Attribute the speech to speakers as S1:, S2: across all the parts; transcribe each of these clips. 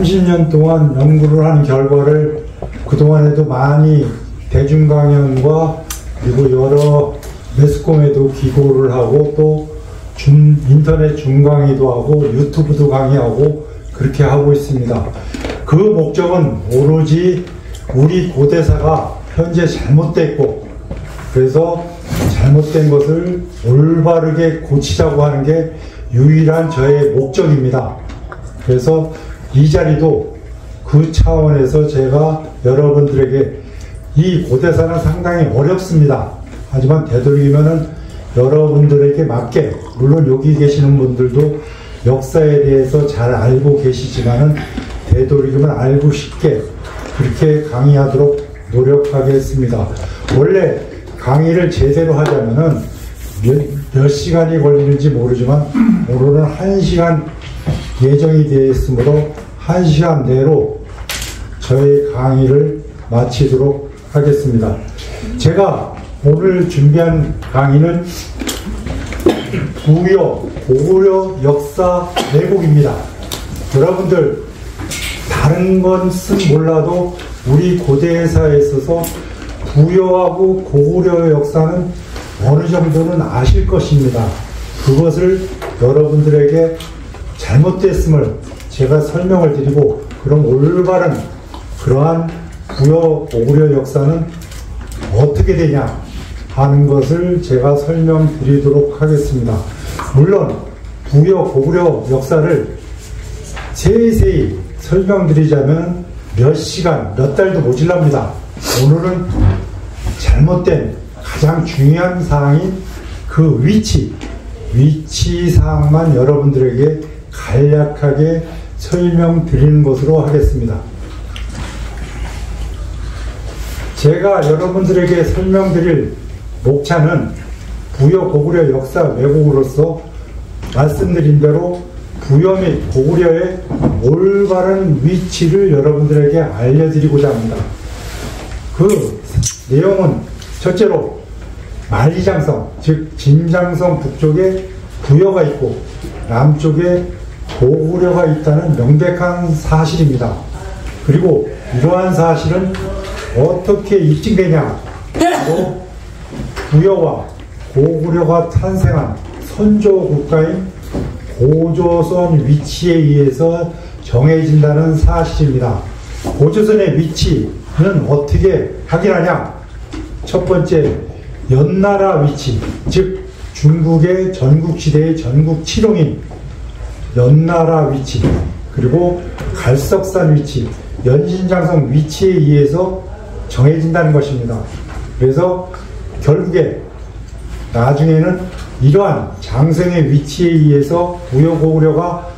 S1: 30년 동안 연구를 한 결과를 그동안에도 많이 대중강연과 그리고 여러 매스컴에도 기고를 하고 또 인터넷 중강의도 하고 유튜브도 강의하고 그렇게 하고 있습니다. 그 목적은 오로지 우리 고대사가 현재 잘못됐고 그래서 잘못된 것을 올바르게 고치자고 하는 게 유일한 저의 목적입니다. 그래서 이 자리도 그 차원에서 제가 여러분들에게 이 고대사는 상당히 어렵습니다. 하지만 되도록이면은 여러분들에게 맞게, 물론 여기 계시는 분들도 역사에 대해서 잘 알고 계시지만은 되도록이면 알고 싶게 그렇게 강의하도록 노력하겠습니다. 원래 강의를 제대로 하자면은 몇 시간이 걸리는지 모르지만 오늘은 1시간 예정이 되어 있으므로 1시간 내로 저의 강의를 마치도록 하겠습니다. 제가 오늘 준비한 강의는 부여, 고구려 역사 왜곡입니다. 여러분들 다른 것은 몰라도 우리 고대사에 있어서 부여하고 고구려의 역사는 어느 정도는 아실 것입니다. 그것을 여러분들에게 잘못됐음을 제가 설명을 드리고 그럼 올바른 그러한 부여, 고구려 역사는 어떻게 되냐 하는 것을 제가 설명드리도록 하겠습니다. 물론 부여, 고구려 역사를 세세히 설명드리자면 몇 시간, 몇 달도 모질랍니다. 오늘은 잘못된 가장 중요한 사항인 그 위치 사항만 여러분들에게 간략하게 설명드리는 것으로 하겠습니다. 제가 여러분들에게 설명드릴 목차는 부여, 고구려 역사 왜곡으로서 말씀드린 대로 부여 및 고구려의 올바른 위치를 여러분들에게 알려드리고자 합니다. 그 내용은 첫째로 만리장성, 즉 진장성 북쪽에 부여가 있고 남쪽에 고구려가 있다는 명백한 사실입니다. 그리고 이러한 사실은 어떻게 입증되냐? 바로 부여와 고구려가 탄생한 선조 국가인 고조선 위치에 의해서 정해진다는 사실입니다. 고조선의 위치는 어떻게 확인하냐? 첫 번째, 연나라 위치, 즉 중국의 전국시대의 전국 칠홍인 연나라 위치, 그리고 갈석산 위치, 연신장성 위치에 의해서 정해진다는 것입니다. 그래서 결국에 나중에는 이러한 장성의 위치에 의해서 부여, 고구려가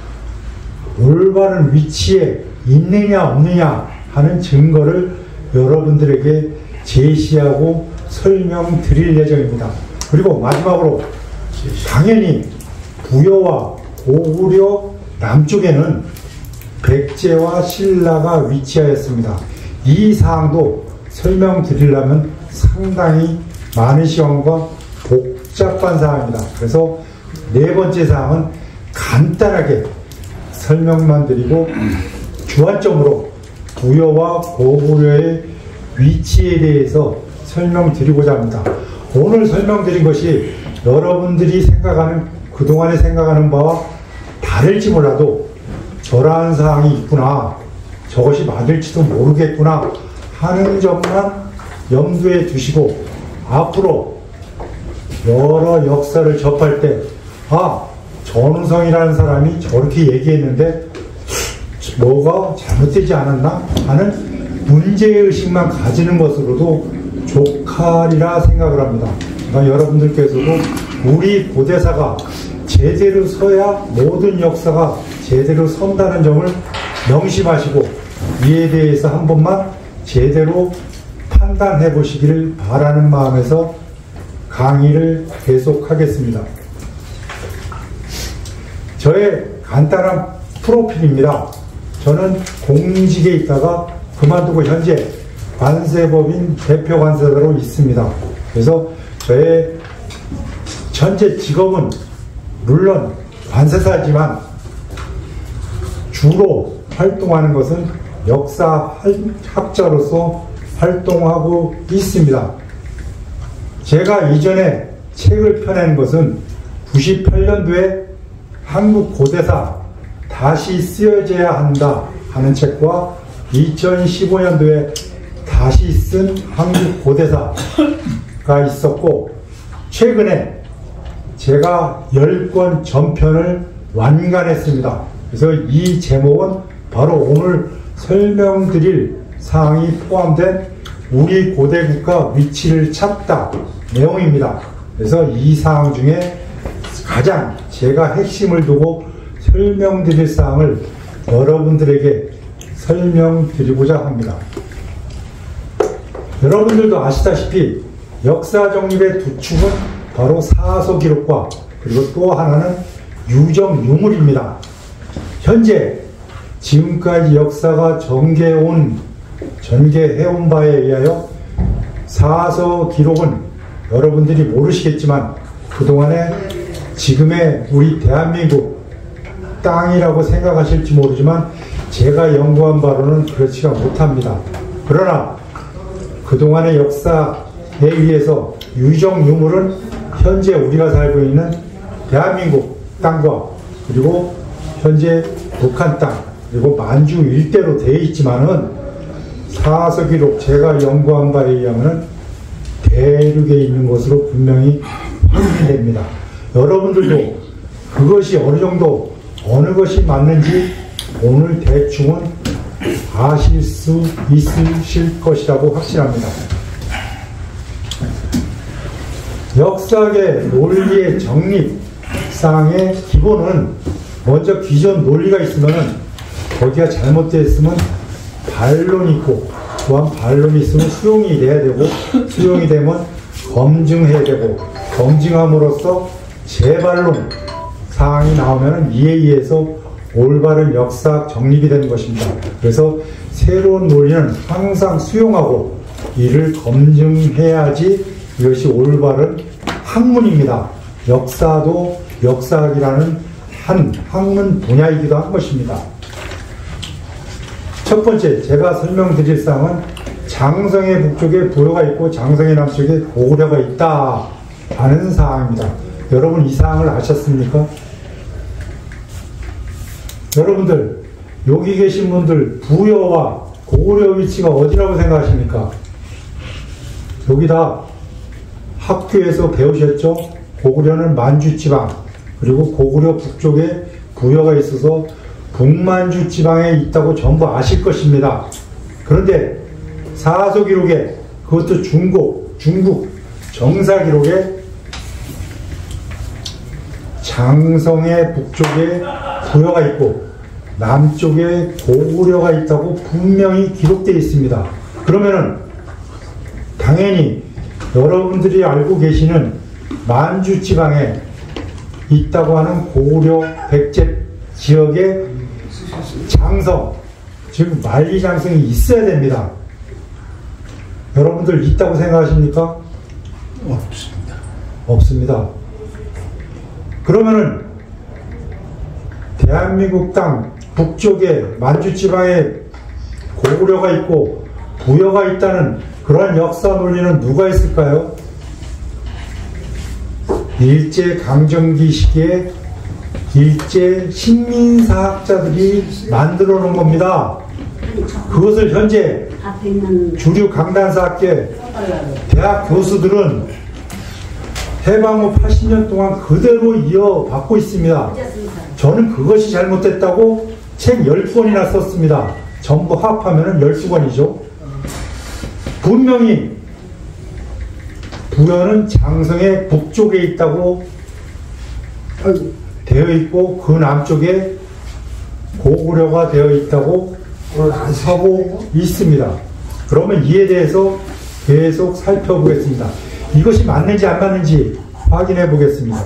S1: 올바른 위치에 있느냐 없느냐 하는 증거를 여러분들에게 제시하고 설명드릴 예정입니다. 그리고 마지막으로 당연히 부여와 고구려 남쪽에는 백제와 신라가 위치하였습니다. 이 사항도 설명드리려면 상당히 많은 시간과 복잡한 사항입니다. 그래서 네 번째 사항은 간단하게 설명만 드리고 주안점으로 부여와 고구려의 위치에 대해서 설명드리고자 합니다. 오늘 설명드린 것이 여러분들이 생각하는, 그동안에 생각하는 바와 다를지 몰라도 저러한 사항이 있구나, 저것이 맞을지도 모르겠구나 하는 점만 염두에 두시고 앞으로 여러 역사를 접할 때 전우성이라는 사람이 저렇게 얘기했는데 뭐가 잘못되지 않았나 하는 문제의식만 가지는 것으로도 족하리라 생각을 합니다. 그러니까 여러분들께서도 우리 고대사가 제대로 서야 모든 역사가 제대로 선다는 점을 명심하시고 이에 대해서 한 번만 제대로 판단해 보시기를 바라는 마음에서 강의를 계속하겠습니다. 저의 간단한 프로필입니다. 저는 공직에 있다가 그만두고 현재 관세법인 대표 관세사로 있습니다. 그래서 저의 현재 직업은 물론 관세사지만 주로 활동하는 것은 역사학자로서 활동하고 있습니다. 제가 이전에 책을 펴낸 것은 98년도에 한국 고대사 다시 쓰여져야 한다 하는 책과 2015년도에 다시 쓴 한국 고대사가 있었고, 최근에 제가 10권 전편을 완간했습니다. 그래서 이 제목은 바로 오늘 설명드릴 사항이 포함된 우리 고대 국가 위치를 찾다 내용입니다. 그래서 이 사항 중에 가장 제가 핵심을 두고 설명드릴 사항을 여러분들에게 설명드리고자 합니다. 여러분들도 아시다시피 역사 정립의 두 축은 바로 사서 기록과 그리고 또 하나는 유적 유물입니다. 현재 지금까지 역사가 전개해온 바에 의하여 사서 기록은 여러분들이 모르시겠지만 그동안에 지금의 우리 대한민국 땅이라고 생각하실지 모르지만 제가 연구한 바로는 그렇지가 못합니다. 그러나 그동안의 역사에 의해서 유적 유물은 현재 우리가 살고 있는 대한민국 땅과 그리고 현재 북한 땅 그리고 만주 일대로 되어 있지만은 사서 기록 제가 연구한 바에 의하면 대륙에 있는 것으로 분명히 확인됩니다. 여러분들도 그것이 어느 것이 맞는지 오늘 대충은 아실 수 있으실 것이라고 확신합니다. 역사학의 논리의 정립상의 기본은 먼저 기존 논리가 있으면 거기가 잘못되어 있으면 반론이 있고 또한 반론이 있으면 수용이 돼야 되고 수용이 되면 검증해야 되고 검증함으로써 재반론 사항이 나오면 이에 의해서 올바른 역사학 정립이 되는 것입니다. 그래서 새로운 논리는 항상 수용하고 이를 검증해야지 이것이 올바른 학문입니다. 역사도 역사학이라는 한 학문 분야이기도 한 것입니다. 첫 번째 제가 설명드릴 사항은 장성의 북쪽에 부여가 있고 장성의 남쪽에 고구려가 있다 하는 사항입니다. 여러분 이 사항을 아셨습니까? 여러분들 여기 계신 분들 부여와 고구려 위치가 어디라고 생각하십니까? 여기 다 학교에서 배우셨죠? 고구려는 만주지방 그리고 고구려 북쪽에 부여가 있어서 북만주 지방에 있다고 전부 아실 것입니다. 그런데 사서 기록에 그것도 중국 정사 기록에 장성의 북쪽에 부여가 있고 남쪽에 고구려가 있다고 분명히 기록되어 있습니다. 그러면은 당연히 여러분들이 알고 계시는 만주 지방에 있다고 하는 고구려 백제 지역에 장성, 즉 만리장성이 있어야 됩니다. 여러분들 있다고 생각하십니까?
S2: 없습니다.
S1: 없습니다. 그러면은 대한민국 땅 북쪽에 만주지방에 고구려가 있고 부여가 있다는 그러한 역사 논리는 누가 있을까요? 일제 강점기 시기에 일제 식민사학자들이 만들어 놓은 겁니다. 그것을 현재 주류 강단사학계 대학 교수들은 해방 후 80년 동안 그대로 이어받고 있습니다. 저는 그것이 잘못됐다고 책 10권이나 썼습니다. 전부 합하면 12권이죠. 분명히 부여는 장성의 북쪽에 있다고 되어 있고 그 남쪽에 고구려가 되어 있다고 하고 있습니다. 그러면 이에 대해서 계속 살펴보겠습니다. 이것이 맞는지 안 맞는지 확인해 보겠습니다.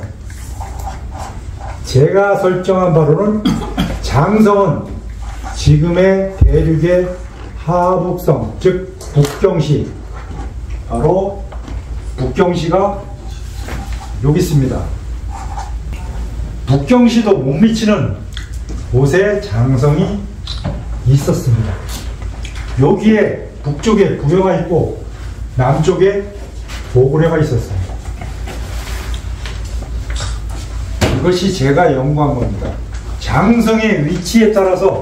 S1: 제가 설정한 바로는 장성은 지금의 대륙의 하북성, 즉 북경시, 바로 북경시가 여기 있습니다. 북경시도 못 미치는 곳에 장성이 있었습니다. 여기에 북쪽에 부여가 있고 남쪽에 고구려가 있었습니다. 이것이 제가 연구한 겁니다. 장성의 위치에 따라서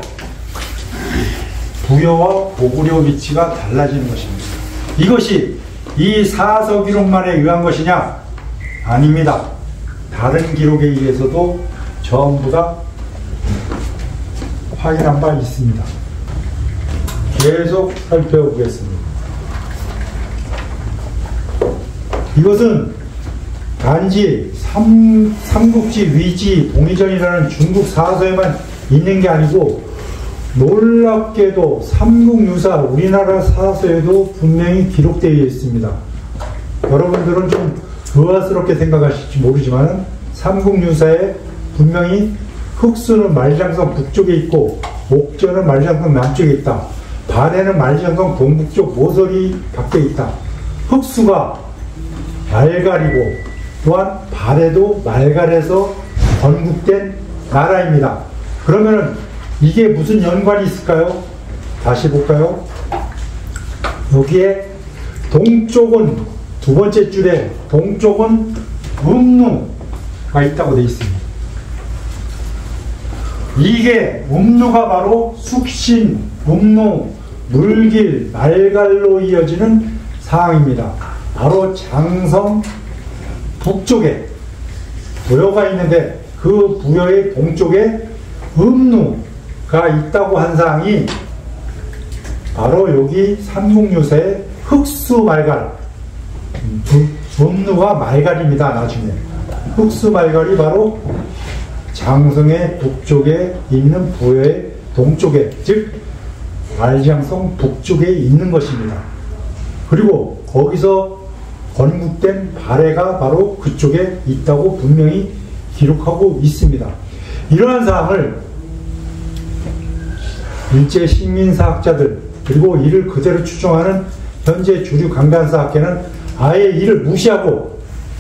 S1: 부여와 고구려 위치가 달라지는 것입니다. 이것이 이 사서 기록만에 의한 것이냐? 아닙니다. 다른 기록에 의해서도 전부 다 확인한 바 있습니다. 계속 살펴보겠습니다. 이것은 단지 삼국지 위지 동의전이라는 중국 사서에만 있는 게 아니고 놀랍게도 삼국유사 우리나라 사서에도 분명히 기록되어 있습니다. 여러분들은 좀 의아스럽게 생각하실지 모르지만 삼국유사에 분명히 흑수는 만리장성 북쪽에 있고 옥저는 만리장성 남쪽에 있다. 발해는 만리장성 동북쪽 모서리 밖에 있다. 흑수가 말갈이고 또한 발해도 말갈에서 건국된 나라입니다. 그러면은 이게 무슨 연관이 있을까요? 다시 볼까요? 여기에 동쪽은 두 번째 줄에 동쪽은 음루가 있다고 되어 있습니다. 이게 음루가 바로 숙신, 음루, 물길, 말갈로 이어지는 상황입니다. 바로 장성 북쪽에 부여가 있는데 그 부여의 동쪽에 음루가 있다고 한 사항이 바로 여기 삼국유사의 흑수말갈, 음루가 말갈입니다. 나중에 흑수말갈이 바로 장성의 북쪽에 있는 부여의 동쪽에, 즉 만리장성 북쪽에 있는 것입니다. 그리고 거기서 건국된 발해가 바로 그쪽에 있다고 분명히 기록하고 있습니다. 이러한 사항을 일제 식민사학자들 그리고 이를 그대로 추종하는 현재 주류 강단사학계는 아예 이를 무시하고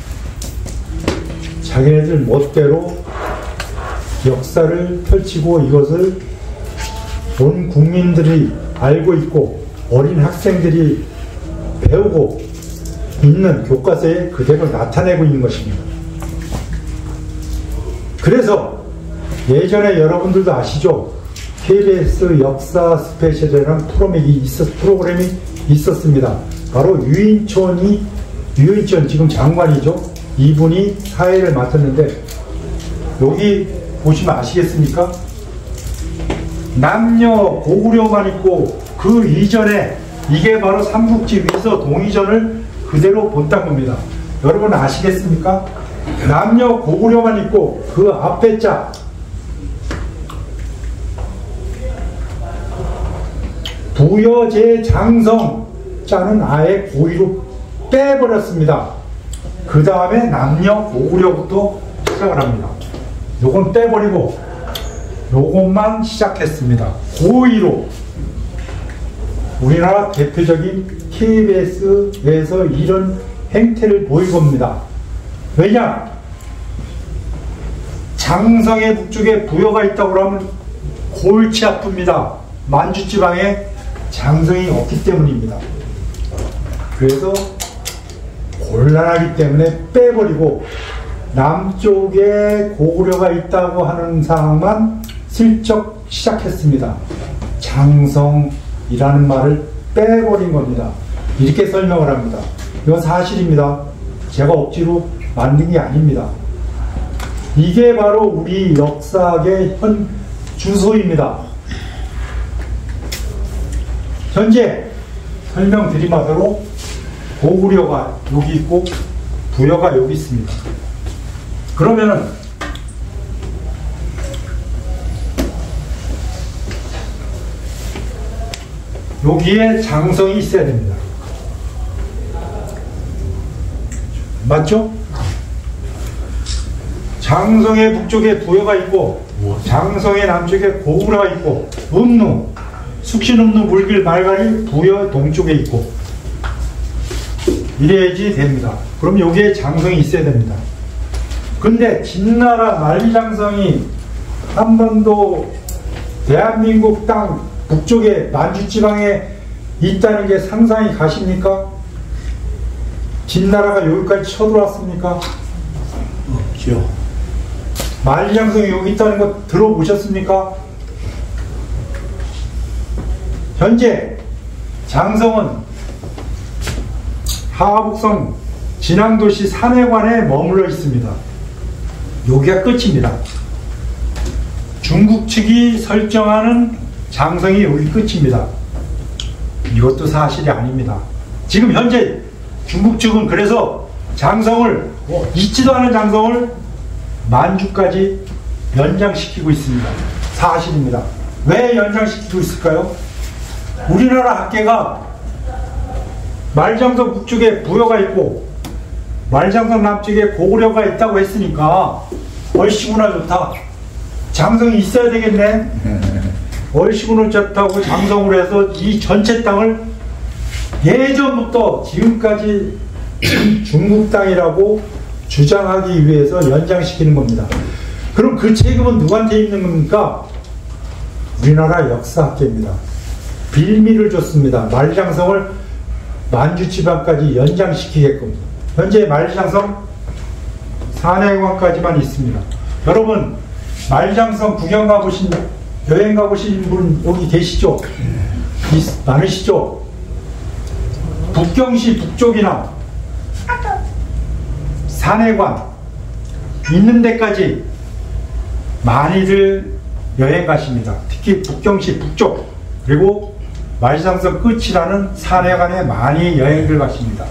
S1: 자기네들 멋대로 역사를 펼치고 이것을 온 국민들이 알고 있고 어린 학생들이 배우고 있는 교과서에 그대로 나타내고 있는 것입니다. 그래서 예전에 여러분들도 아시죠? KBS 역사 스페셜이라는 프로그램이 있었습니다. 바로 유인천 지금 장관이죠. 이분이 사회를 맡았는데 여기 보시면 아시겠습니까? 남녀 고구려만 있고 그 이전에 이게 바로 삼국지 위서 동의전을 그대로 본딴 겁니다. 여러분 아시겠습니까? 남녀 고구려만 있고 그 앞에 자 부여제 장성 자는 아예 고의로 빼버렸습니다. 그 다음에 남녀 고구려부터 시작을 합니다. 요건 빼버리고 요것만 시작했습니다. 고의로. 우리나라 대표적인 KBS에서 이런 행태를 보인 겁니다. 왜냐? 장성의 북쪽에 부여가 있다고 하면 골치 아픕니다. 만주지방에 장성이 없기 때문입니다. 그래서 곤란하기 때문에 빼버리고 남쪽에 고구려가 있다고 하는 상황만 슬쩍 시작했습니다. 장성이라는 말을 빼버린 겁니다. 이렇게 설명을 합니다. 이건 사실입니다. 제가 억지로 만든 게 아닙니다. 이게 바로 우리 역사학의 현 주소입니다. 현재 설명드린 바대로 고구려가 여기 있고 부여가 여기 있습니다. 그러면은 여기에 장성이 있어야 됩니다. 맞죠? 장성의 북쪽에 부여가 있고 장성의 남쪽에 고구려가 있고 음루, 숙신음루, 물길, 말갈이 부여 동쪽에 있고 이래야지 됩니다. 그럼 여기에 장성이 있어야 됩니다. 근데 진나라 만리장성이 한 번도 대한민국 땅 북쪽에 만주지방에 있다는 게 상상이 가십니까? 진나라가 여기까지 쳐들어왔습니까?
S2: 없죠.
S1: 만리장성이 여기 있다는 거 들어보셨습니까? 현재 장성은 하북성 진앙도시 산해관에 머물러 있습니다. 여기가 끝입니다. 중국 측이 설정하는 장성이 여기 끝입니다. 이것도 사실이 아닙니다. 지금 현재 중국 측은 그래서 장성을 있지도 않은 장성을 만주까지 연장시키고 있습니다. 사실입니다. 왜 연장시키고 있을까요? 우리나라 학계가 말장성 북쪽에 부여가 있고 말장성 남쪽에 고구려가 있다고 했으니까 얼씨구나 좋다. 장성이 있어야 되겠네. 얼씨구나 좋다고 장성으로 해서 이 전체 땅을 예전부터 지금까지 중국 땅이라고 주장하기 위해서 연장시키는 겁니다. 그럼 그 책임은 누구한테 있는 겁니까? 우리나라 역사학계입니다. 빌미를 줬습니다. 만리장성을 만주지방까지 연장시키게끔. 현재 만리장성 산해관까지만 있습니다. 여러분 만리장성 구경 가보신, 여행 가보신 분 여기 계시죠? 많으시죠? 북경시 북쪽이나 산해관 있는 데까지 많이들 여행 가십니다. 특히 북경시 북쪽 그리고 만리장성 끝이라는 산해관에 많이 여행을 가십니다.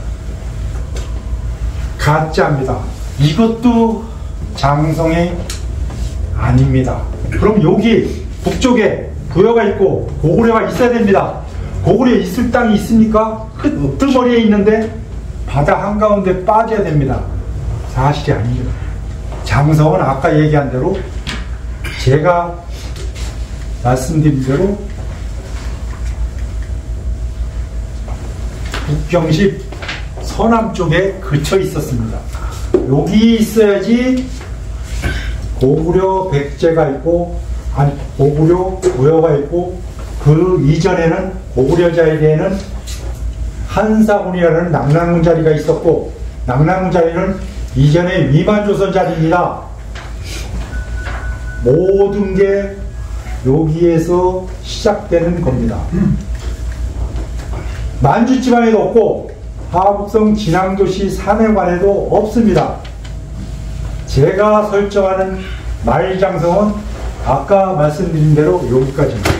S1: 가짜입니다. 이것도 장성이 아닙니다. 그럼 여기 북쪽에 부여가 있고 고구려가 있어야 됩니다. 고구려 있을 땅이 있습니까? 끄트머리에 있는데 바다 한가운데 빠져야 됩니다. 사실이 아닙니다. 장성은 아까 얘기한 대로 제가 말씀드린 대로 북경시 서남쪽에 그쳐 있었습니다. 여기 있어야지 고구려 백제가 있고 아니 고구려 부여가 있고 그 이전에는 고구려 자리에는 한사군이라는 낙랑군 자리가 있었고 낙랑군 자리는 이전에 위만조선 자리입니다. 모든 게 여기에서 시작되는 겁니다. 만주지방에도 없고 하북성 진앙도시 산해관에도 없습니다. 제가 설정하는 만리장성은 아까 말씀드린 대로 여기까지입니다.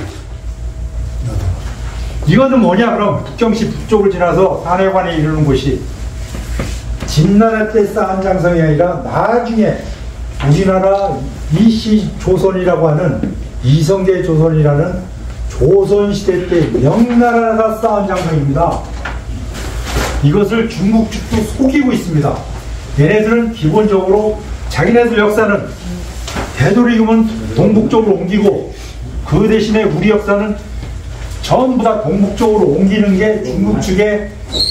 S1: 이거는 뭐냐 그럼 북경시 북쪽을 지나서 산해관에 이르는 곳이 진나라 때 쌓은 장성이 아니라 나중에 우리나라 이씨 조선이라고 하는 이성계 조선이라는 조선시대 때 명나라가 쌓은 장성입니다. 이것을 중국 측도 속이고 있습니다. 얘네들은 기본적으로 자기네들 역사는 되도록이면 동북쪽으로 옮기고 그 대신에 우리 역사는 전부 다 동북쪽으로 옮기는 게 중국 측의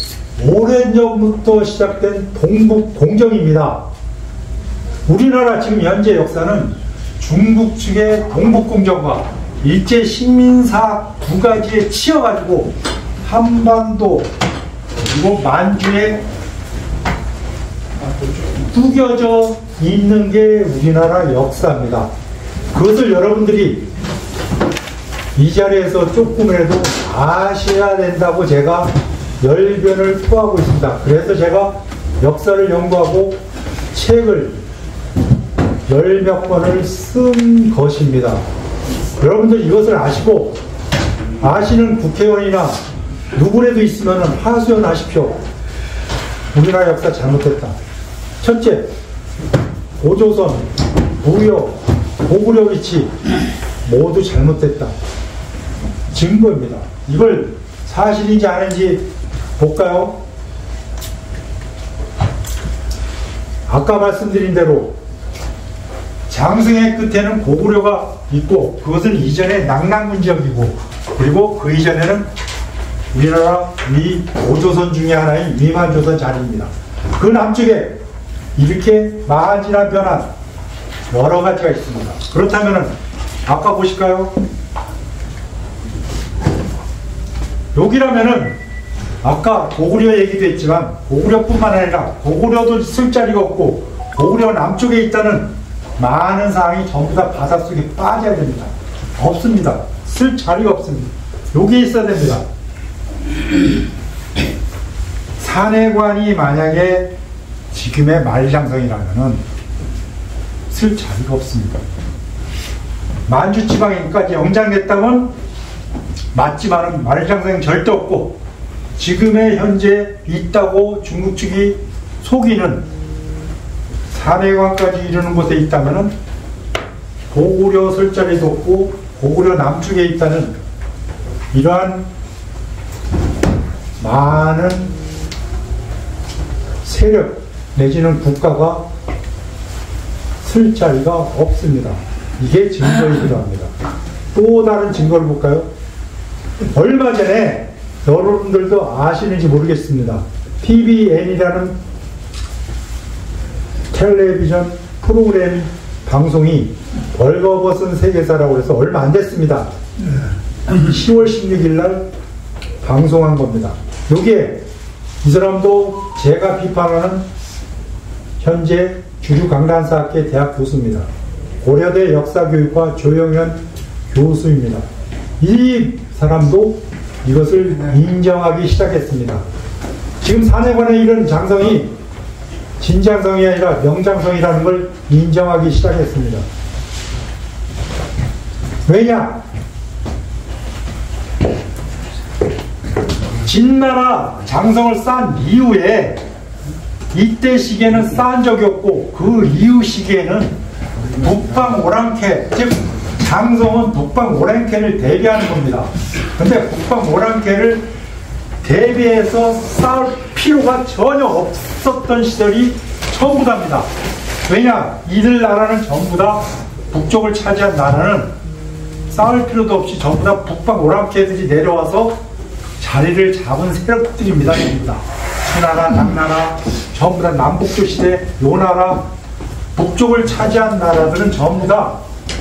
S1: 오랜전부터 시작된 동북 공정입니다. 우리나라 지금 현재 역사는 중국 측의 동북 공정과 일제 식민사 두 가지에 치여가지고 한반도 그리고 만주에 구겨져 있는 게 우리나라 역사입니다. 그것을 여러분들이 이 자리에서 조금이라도 아셔야 된다고 제가 열변을 토하고 있습니다. 그래서 제가 역사를 연구하고 책을 열 몇 권을 쓴 것입니다. 여러분들 이것을 아시고 아시는 국회의원이나 누구라도 있으면 하소연하십시오. 우리나라 역사 잘못됐다. 첫째, 고조선, 부여, 고구려 위치 모두 잘못됐다. 증거입니다. 이걸 사실인지 아닌지 볼까요? 아까 말씀드린 대로 장성의 끝에는 고구려가 있고 그것은 이전에 낙랑군 지역이고 그리고 그 이전에는 우리나라 고조선 중에 하나인 위만조선 자리입니다. 그 남쪽에 이렇게 마한진한 변환 여러 가지가 있습니다. 그렇다면 아까 보실까요? 여기라면은 아까 고구려 얘기도 했지만 고구려뿐만 아니라 고구려도 쓸 자리가 없고 고구려 남쪽에 있다는 많은 사항이 전부 다 바닷속에 빠져야 됩니다. 없습니다. 쓸 자리가 없습니다. 여기 있어야 됩니다. 산해관이 만약에 지금의 만리장성이라면은 쓸 자리가 없습니다. 만주지방에까지 영장됐다면 맞지만은 만리장성이 절대 없고, 지금의 현재 있다고 중국 측이 속이는 산해관까지 이르는 곳에 있다면은 고구려 쓸 자리도 없고 고구려 남쪽에 있다는 이러한 많은 세력 내지는 국가가 쓸 자리가 없습니다. 이게 증거이기도 합니다. 또 다른 증거를 볼까요? 얼마 전에 여러분들도 아시는지 모르겠습니다. TVN이라는 텔레비전 프로그램 방송이 벌거벗은 세계사라고 해서 얼마 안 됐습니다. 10월 16일 날 방송한 겁니다. 여기에 이 사람도 제가 비판하는 현재 주류강단사학회 대학 교수입니다. 고려대 역사교육과 조영현 교수입니다. 이 사람도 이것을 인정하기 시작했습니다. 지금 산해관의 이런 장성이 진장성이 아니라 명장성이라는 걸 인정하기 시작했습니다. 왜냐? 진나라 장성을 쌓은 이후에 이때 시기에는 쌓은 적이 없고 그 이후 시기에는 북방 오랑캐, 즉 장성은 북방 오랑캐를 대비하는 겁니다. 근데 북방 오랑캐를 대비해서 쌓을 필요가 전혀 없었던 시절이 전부 다입니다. 왜냐? 이들 나라는 전부 다 북쪽을 차지한 나라는 쌓을 필요도 없이 전부 다 북방 오랑캐들이 내려와서 자리를 잡은 세력들입니다. 전부 다. 수나라, 당나라, 전부 다 남북조 시대, 요나라, 북쪽을 차지한 나라들은 전부 다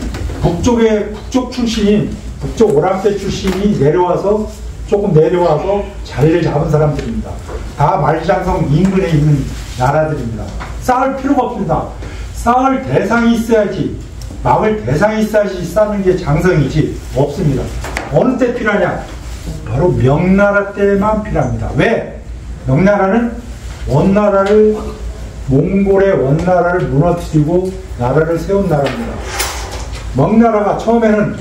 S1: 북쪽 출신인, 북쪽 오랑캐 출신이 내려와서, 조금 내려와서 자리를 잡은 사람들입니다. 다 만리장성 인근에 있는 나라들입니다. 쌓을 필요가 없습니다. 쌓을 대상이 있어야지, 막을 대상이 있어야지 쌓는 게 장성이지, 없습니다. 어느 때 필요하냐? 바로 명나라 때만 필요합니다. 왜? 명나라는 원나라를, 몽골의 원나라를 무너뜨리고 나라를 세운 나라입니다. 명나라가 처음에는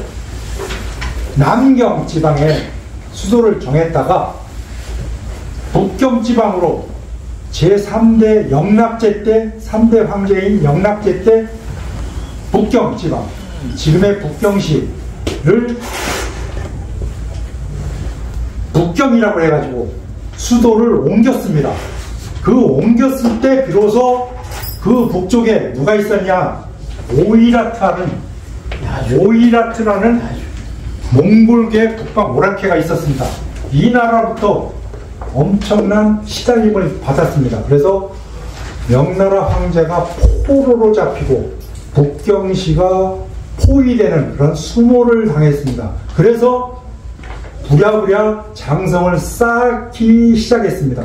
S1: 남경 지방에 수도를 정했다가 북경 지방으로 제3대 영락제 때, 3대 황제인 영락제 때 북경 지방, 지금의 북경시를 북경이라고 해가지고 수도를 옮겼습니다. 그 옮겼을 때 비로소 그 북쪽에 누가 있었냐? 오이라트라는 몽골계 북방 오랑캐가 있었습니다. 이 나라부터 엄청난 시달림을 받았습니다. 그래서 명나라 황제가 포로로 잡히고 북경시가 포위되는 그런 수모를 당했습니다. 그래서 부랴부랴 장성을 쌓기 시작했습니다.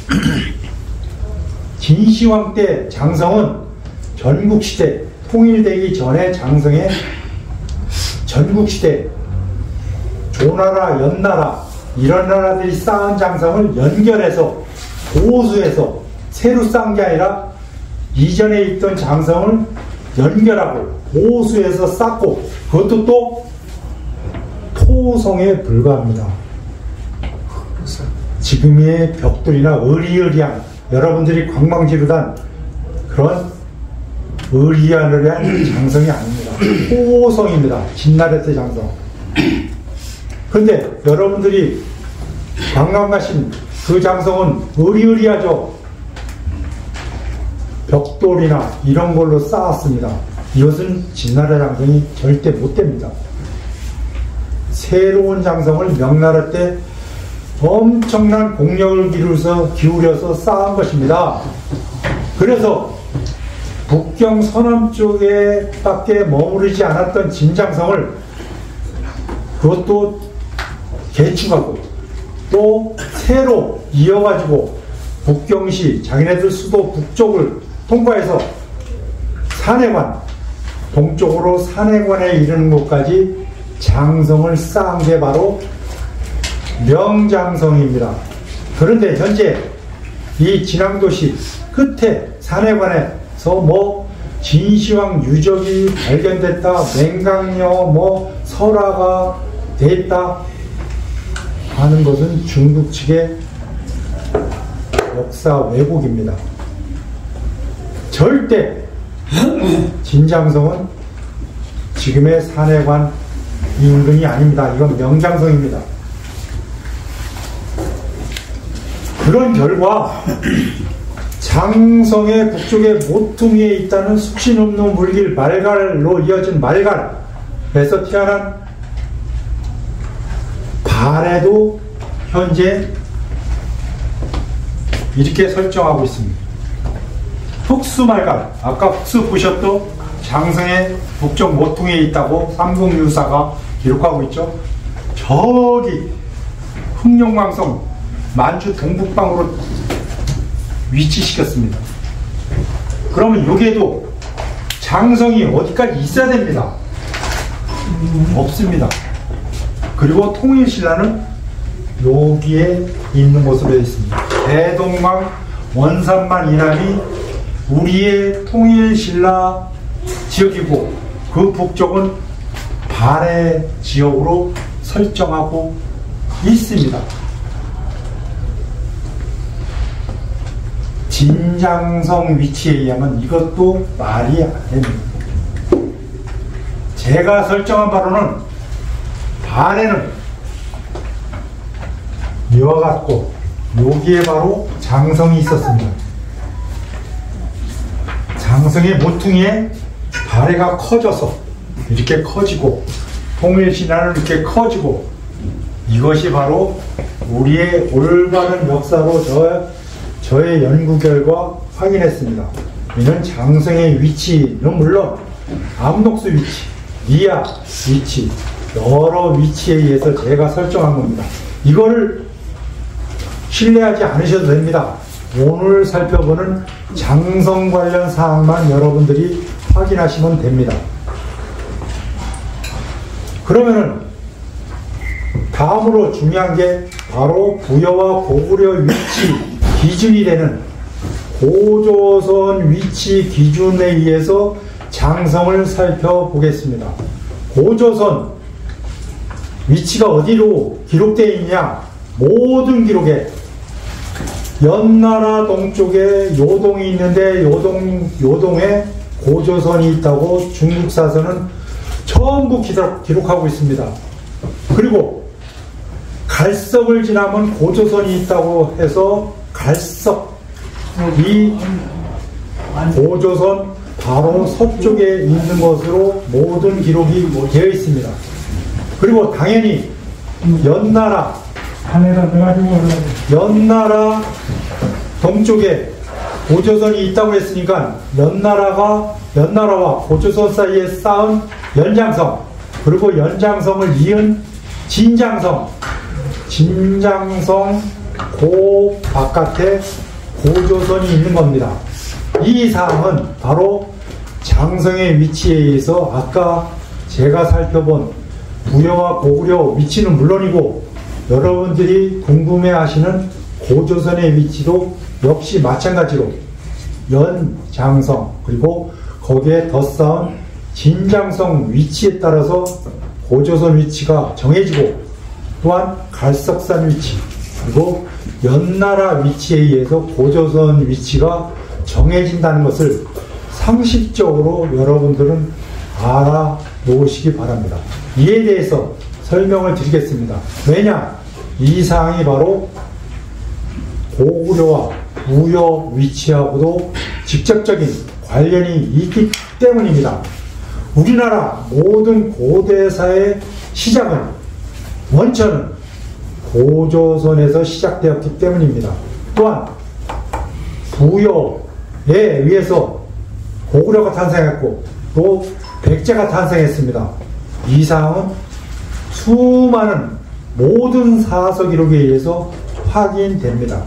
S1: 진시황 때 장성은 전국시대, 통일되기 전에 장성의 전국시대, 조나라, 연나라 이런 나라들이 쌓은 장성을 연결해서 보수해서 새로 쌓은 게 아니라 이전에 있던 장성을 연결하고 보수해서 쌓고, 그것도 또 토성에 불과합니다. 지금의 벽돌이나 의리의리한, 여러분들이 관광지로 단 그런 의리의리한 장성이 아닙니다. 토성입니다. 진나라 때 장성. 그런데 여러분들이 관광 가신 그 장성은 의리의리하죠. 벽돌이나 이런 걸로 쌓았습니다. 이것은 진나라 장성이 절대 못 됩니다. 새로운 장성을 명나라 때 엄청난 공력을 기울여서 쌓은 것입니다. 그래서 북경 서남 쪽에 밖에 머무르지 않았던 진장성을 그것도 개축하고 또 새로 이어가지고 북경시 자기네들 수도 북쪽을 통과해서 산해관, 동쪽으로 산해관에 이르는 곳까지 장성을 쌓은 게 바로 명장성입니다. 그런데 현재 이 진앙도시 끝에 산해관에서 뭐 진시황 유적이 발견됐다, 맹강녀 설화가 됐다 하는 것은 중국 측의 역사 왜곡입니다. 절대 진장성은 지금의 산해관 인근이 아닙니다. 이건 명장성입니다. 그런 결과 장성의 북쪽의 모퉁이에 있다는 숙신 없는 물길 말갈로 이어진 말갈에서 태어난 발에도 현재 이렇게 설정하고 있습니다. 흑수말갈, 아까 흑수 보셨도 장성의 북쪽 모퉁이에 있다고 삼국유사가 기록하고 있죠. 저기 흑룡강성 만주 동북방으로 위치시켰습니다. 그러면 여기에도 장성이 어디까지 있어야 됩니다. 없습니다. 그리고 통일신라는 여기에 있는 것으로 되어 있습니다. 대동강 원산만 이남이 우리의 통일신라 지역이고 그 북쪽은 발해 지역으로 설정하고 있습니다. 진장성 위치에 의하면 이것도 말이 안 됩니다. 제가 설정한 바로는 발에는 이와 같고 여기에 바로 장성이 있었습니다. 장성의 모퉁이에 발해가 커져서 이렇게 커지고 통일신라는 이렇게 커지고 이것이 바로 우리의 올바른 역사로 저의 연구 결과 확인했습니다. 이는 장성의 위치는 물론 암독수 위치, 리아 위치, 여러 위치에 의해서 제가 설정한 겁니다. 이거를 신뢰하지 않으셔도 됩니다. 오늘 살펴보는 장성 관련 사항만 여러분들이 확인하시면 됩니다. 그러면은 다음으로 중요한 게 바로 부여와 고구려 위치 기준이 되는 고조선 위치 기준에 의해서 장성을 살펴보겠습니다. 고조선 위치가 어디로 기록되어 있냐? 모든 기록에 연나라 동쪽에 요동이 있는데 요동에 고조선이 있다고 중국 사서는 전부 기록하고 있습니다. 그리고 갈석을 지나면 고조선이 있다고 해서 갈석, 이 고조선 바로 서쪽에 있는 것으로 모든 기록이 되어 있습니다. 그리고 당연히 연나라 동쪽에 고조선이 있다고 했으니까 연나라와 고조선 사이에 쌓은 연장성, 그리고 연장성을 이은 진장성 그 바깥에 고조선이 있는 겁니다. 이 사항은 바로 장성의 위치에 의해서 아까 제가 살펴본 부여와 고구려 위치는 물론이고 여러분들이 궁금해하시는 고조선의 위치도 역시 마찬가지로 연장성 그리고 거기에 덧싸은 진장성 위치에 따라서 고조선 위치가 정해지고 또한 갈석산 위치 그리고 연나라 위치에 의해서 고조선 위치가 정해진다는 것을 상식적으로 여러분들은 알아놓으시기 바랍니다. 이에 대해서 설명을 드리겠습니다. 왜냐? 이 사항이 바로 고구려와 부여 위치하고도 직접적인 관련이 있기 때문입니다. 우리나라 모든 고대사의 시작은 원천은 고조선에서 시작되었기 때문입니다. 또한 부여에 의해서 고구려가 탄생했고 또 백제가 탄생했습니다. 이 사항은 수많은 모든 사서 기록에 의해서 확인됩니다.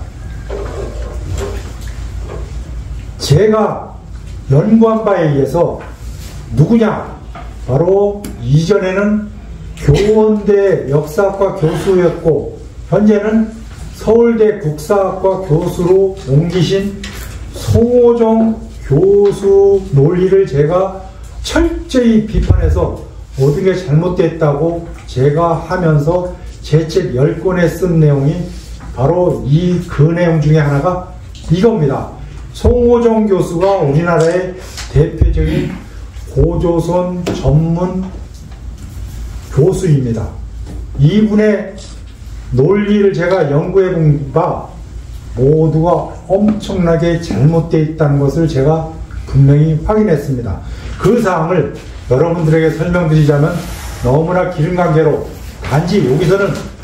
S1: 제가 연구한 바에 의해서 누구냐? 바로 이전에는 교원대 역사학과 교수였고 현재는 서울대 국사학과 교수로 옮기신 송호정 교수 논리를 제가 철저히 비판해서 모든 게 잘못됐다고 제가 하면서 제 책 10권에 쓴 내용이 바로 그 내용 중에 하나가 이겁니다. 송호정 교수가 우리나라의 대표적인 고조선 전문 교수입니다. 이분의 논리를 제가 연구해 본 바 모두가 엄청나게 잘못되어 있다는 것을 제가 분명히 확인했습니다. 그 사항을 여러분들에게 설명드리자면 너무나 긴 관계로 단지 여기서는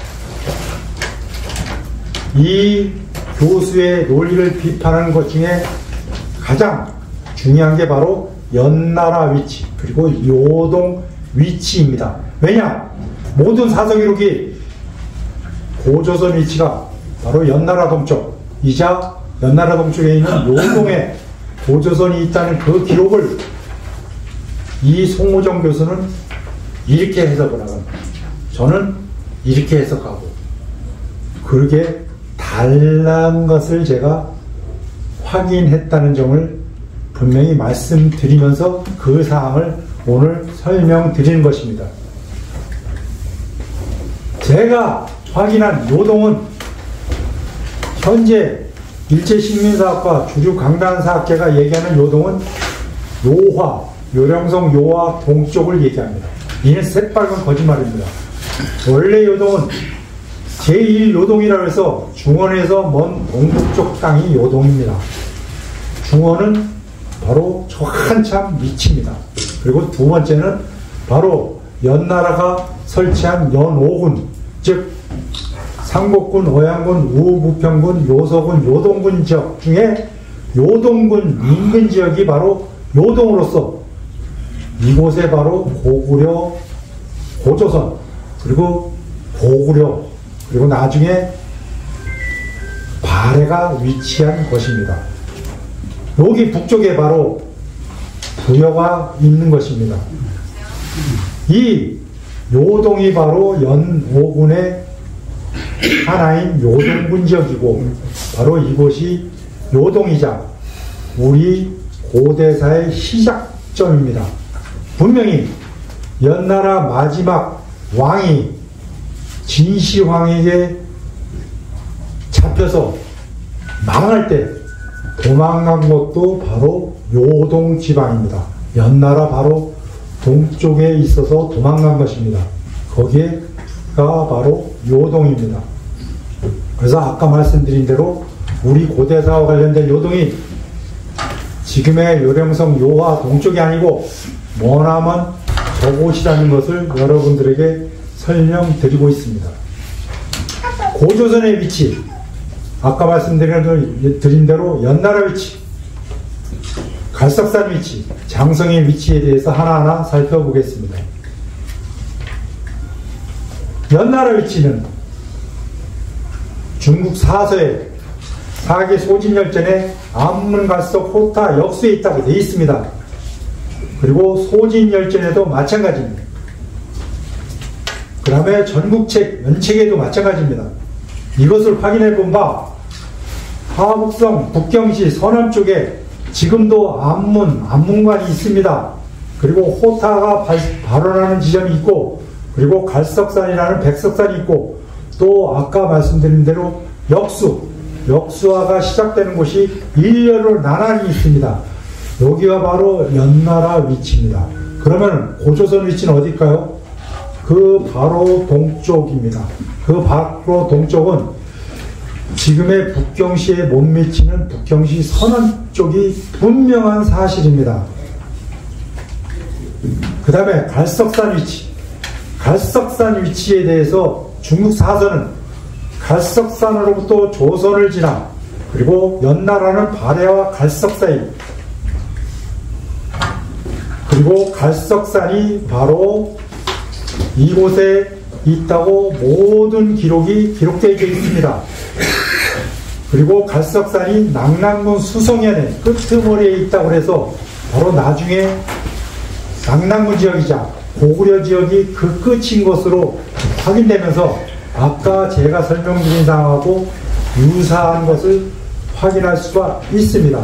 S1: 이 교수의 논리를 비판하는 것 중에 가장 중요한 게 바로 연나라 위치 그리고 요동 위치입니다. 왜냐? 모든 사서기록이 고조선 위치가 바로 연나라 동쪽이자 연나라 동쪽에 있는 요동에 고조선이 있다는 그 기록을 이 송호정 교수는 이렇게 해석을 하겁니다. 저는 이렇게 해석하고 그렇게 다른 것을 제가 확인했다는 점을 분명히 말씀드리면서 그 사항을 오늘 설명드리는 것입니다. 제가 확인한 요동은 현재 일제식민사학과 주류 강단사학계가 얘기하는 요동은 요화, 요령성 요화 동쪽을 얘기합니다. 이는 새빨간 거짓말입니다. 원래 요동은 제1요동이라고 해서 중원에서 먼 동북쪽 땅이 요동입니다. 중원은 바로 저 한참 밑입니다. 그리고 두 번째는 바로 연나라가 설치한 연오군, 즉 상복군, 어양군, 우부평군, 요서군, 요동군 지역 중에 요동군 인근 지역이 바로 요동으로서 이곳에 바로 고구려, 고조선, 그리고 고구려, 그리고 나중에 발해가 위치한 것입니다. 여기 북쪽에 바로 부여가 있는 것입니다. 이 요동이 바로 연오군의 하나인 요동군 지역이고 바로 이곳이 요동이자 우리 고대사의 시작점입니다. 분명히 연나라 마지막 왕이 진시황에게 잡혀서 망할 때 도망간 곳도 바로 요동 지방입니다. 연나라 바로 동쪽에 있어서 도망간 것입니다. 거기가 바로 요동입니다. 그래서 아까 말씀드린 대로 우리 고대사와 관련된 요동이 지금의 요령성 요화 동쪽이 아니고 머나먼 저곳이라는 것을 여러분들에게 설명드리고 있습니다. 고조선의 위치, 아까 말씀드린 대로 연나라 위치, 갈석산 위치, 장성의 위치에 대해서 하나하나 살펴보겠습니다. 연나라 위치는 중국 사서에 사기 소진열전에 암문갈석 호타 역수에 있다고 되어 있습니다. 그리고 소진열전에도 마찬가지입니다. 그 다음에 전국책, 연책에도 마찬가지입니다. 이것을 확인해 본 바 하북성 북경시 서남쪽에 지금도 암문관이 있습니다. 그리고 호타가 발원하는 지점이 있고 그리고 갈석산이라는 백석산이 있고 또 아까 말씀드린 대로 역수화가 시작되는 곳이 일렬로 나란히 있습니다. 여기가 바로 연나라 위치입니다. 그러면 고조선 위치는 어딜까요? 그 바로 동쪽입니다. 그 바로 동쪽은 지금의 북경시에 못 미치는 북경시 서남쪽이 분명한 사실입니다. 그 다음에 갈석산 위치. 갈석산 위치에 대해서 중국 사서는 갈석산으로부터 조선을 지나 그리고 연나라는 발해와 갈석 사이 그리고 갈석산이 바로 이곳에 있다고 모든 기록이 기록되어 있습니다. 그리고 갈석산이 낙랑군 수성현의 끄트머리에 있다고 해서 바로 나중에 낙랑군 지역이자 고구려 지역이 그 끝인 것으로 확인되면서 아까 제가 설명드린 사항하고 유사한 것을 확인할 수가 있습니다.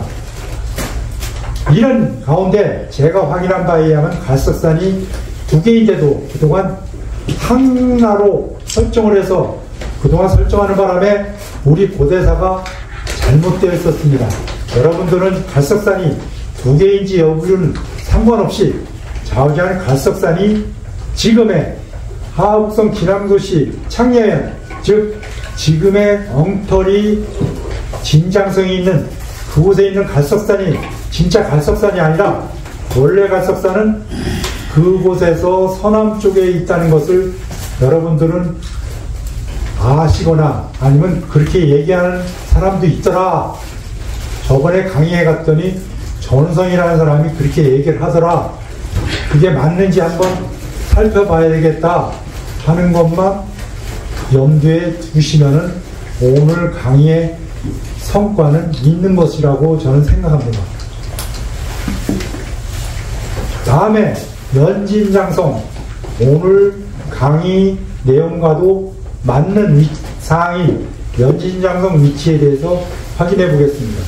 S1: 이런 가운데 제가 확인한 바에 의하면 갈석산이 두 개인데도 그동안 하나로 설정을 해서 그동안 설정하는 바람에 우리 고대사가 잘못되어 있었습니다. 여러분들은 갈석산이 두 개인지 여부는 상관없이 좌우지하는 갈석산이 지금의 하북성 기남도시 창녀현, 즉 지금의 엉터리 진장성이 있는 그곳에 있는 갈석산이 진짜 갈석산이 아니라 원래 갈석산은 그곳에서 서남 쪽에 있다는 것을 여러분들은 아시거나 아니면 그렇게 얘기하는 사람도 있더라. 저번에 강의에 갔더니 전성이라는 사람이 그렇게 얘기를 하더라. 그게 맞는지 한번 살펴봐야 되겠다 하는 것만 염두에 두시면은 오늘 강의의 성과는 있는 것이라고 저는 생각합니다. 다음에 연진장성, 오늘 강의 내용과도 맞는 사항인 연진장성 위치에 대해서 확인해 보겠습니다.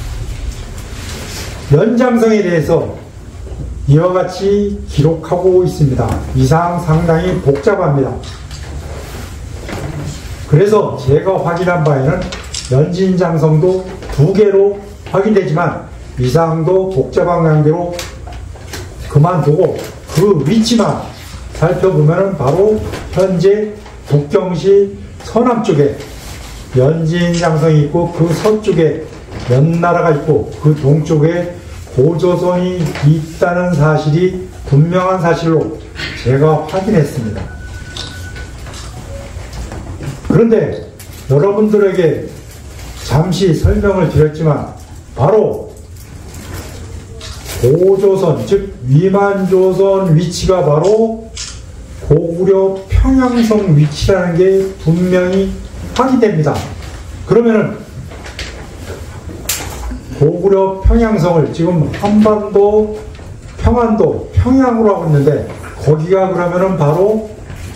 S1: 연장성에 대해서 이와 같이 기록하고 있습니다. 이 사항 상당히 복잡합니다. 그래서 제가 확인한 바에는 연진장성도 두 개로 확인되지만 이 사항도 복잡한 관계로 그만두고 그 위치만 살펴보면 바로 현재 북경시 서남쪽에 연진장성이 있고 그 서쪽에 연나라가 있고 그 동쪽에 고조선이 있다는 사실이 분명한 사실로 제가 확인했습니다. 그런데 여러분들에게 잠시 설명을 드렸지만 바로 고조선, 즉 위만조선 위치가 바로 고구려 평양성 위치라는 게 분명히 확인됩니다. 그러면은 고구려 평양성을 지금 한반도, 평안도, 평양으로 하고 있는데 거기가 그러면은 바로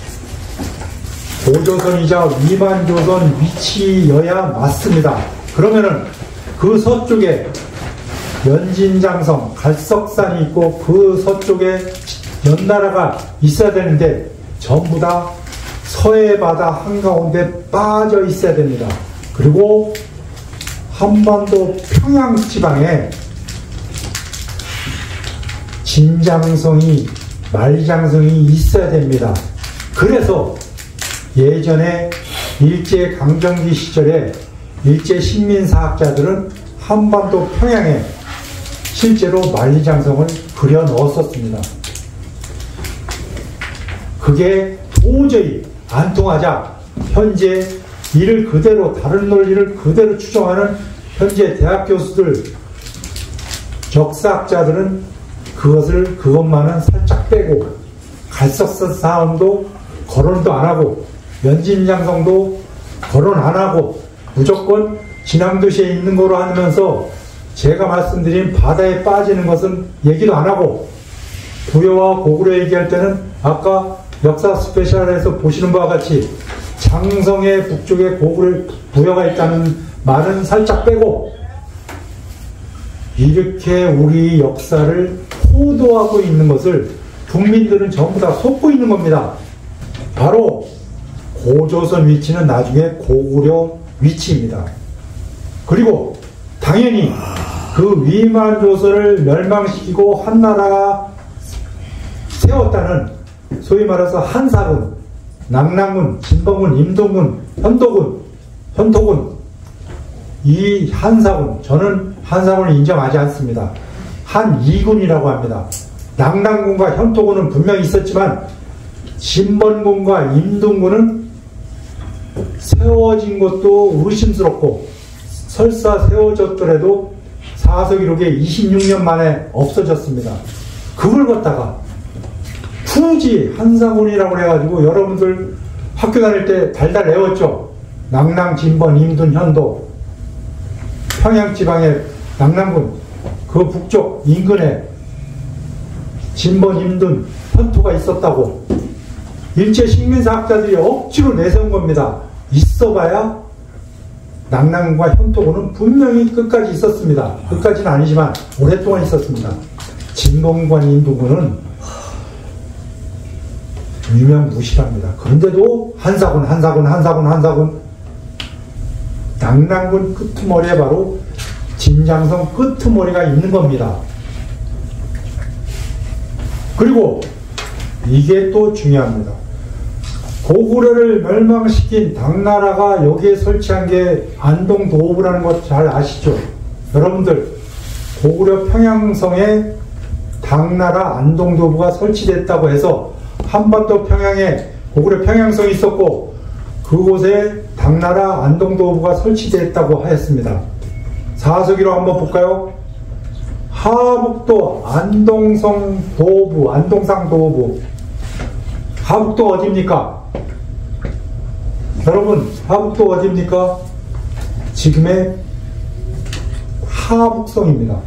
S1: 고조선이자 위만조선 위치여야 맞습니다. 그러면은 그 서쪽에 연진장성, 갈석산이 있고 그 서쪽에 연나라가 있어야 되는데 전부 다 서해 바다 한가운데 빠져 있어야 됩니다. 그리고 한반도 평양 지방에 진장성이, 말장성이 있어야 됩니다. 그래서 예전에 일제강점기 시절에 일제 식민사학자들은 한반도 평양에 실제로 만리장성을 그려 넣었었습니다. 그게 도저히 안 통하자 현재 이를 그대로, 다른 논리를 그대로 추정하는 현재 대학 교수들, 역사학자들은 그것만은 살짝 빼고 갈석산 사원도 거론도 안 하고 연진장성도 거론 안 하고 무조건 진암도시에 있는 거로 하면서 제가 말씀드린 바다에 빠지는 것은 얘기도 안 하고 부여와 고구려 얘기할 때는 아까 역사 스페셜에서 보시는 바와 같이 장성의 북쪽에 고구려 부여가 있다는 말은 살짝 빼고 이렇게 우리 역사를 호도하고 있는 것을 국민들은 전부 다 속고 있는 겁니다. 바로 고조선 위치는 나중에 고구려 위치입니다. 그리고 당연히 그 위만조선을 멸망시키고 한나라가 세웠다는 소위 말해서 한사군, 낙랑군, 진범군, 임동군, 현토군 이 한사군, 저는 한사군을 인정하지 않습니다. 한이군이라고 합니다. 낙랑군과 현토군은 분명히 있었지만 진범군과 임동군은 세워진 것도 의심스럽고 설사 세워졌더라도 사서기록에 26년 만에 없어졌습니다. 그걸 갖다가 굳이 한사군이라고 해가지고 여러분들 학교 다닐 때 달달 외웠죠. 낙랑, 진번, 임둔, 현도. 평양지방의 낙랑군 그 북쪽 인근에 진번, 임둔, 현토가 있었다고 일제 식민사학자들이 억지로 내세운 겁니다. 있어봐야 낙랑군과 현토군은 분명히 끝까지 있었습니다. 끝까지는 아니지만 오랫동안 있었습니다. 진번군과 임둔군은 유명무실합니다. 그런데도 한사군 낙랑군 끄트머리에 바로 진장성 끄트머리가 있는 겁니다. 그리고 이게 또 중요합니다. 고구려를 멸망시킨 당나라가 여기에 설치한 게 안동도읍이라는 것 잘 아시죠? 여러분들 고구려 평양성에 당나라 안동도읍가 설치됐다고 해서 한반도 평양에 고구려 평양성이 있었고 그곳에 당나라 안동도읍가 설치됐다고 하였습니다. 사서기로 한번 볼까요? 하북도 안동성 도읍, 안동상 도읍. 하북도 어디입니까? 여러분, 하북도 어디입니까? 지금의 하북성입니다.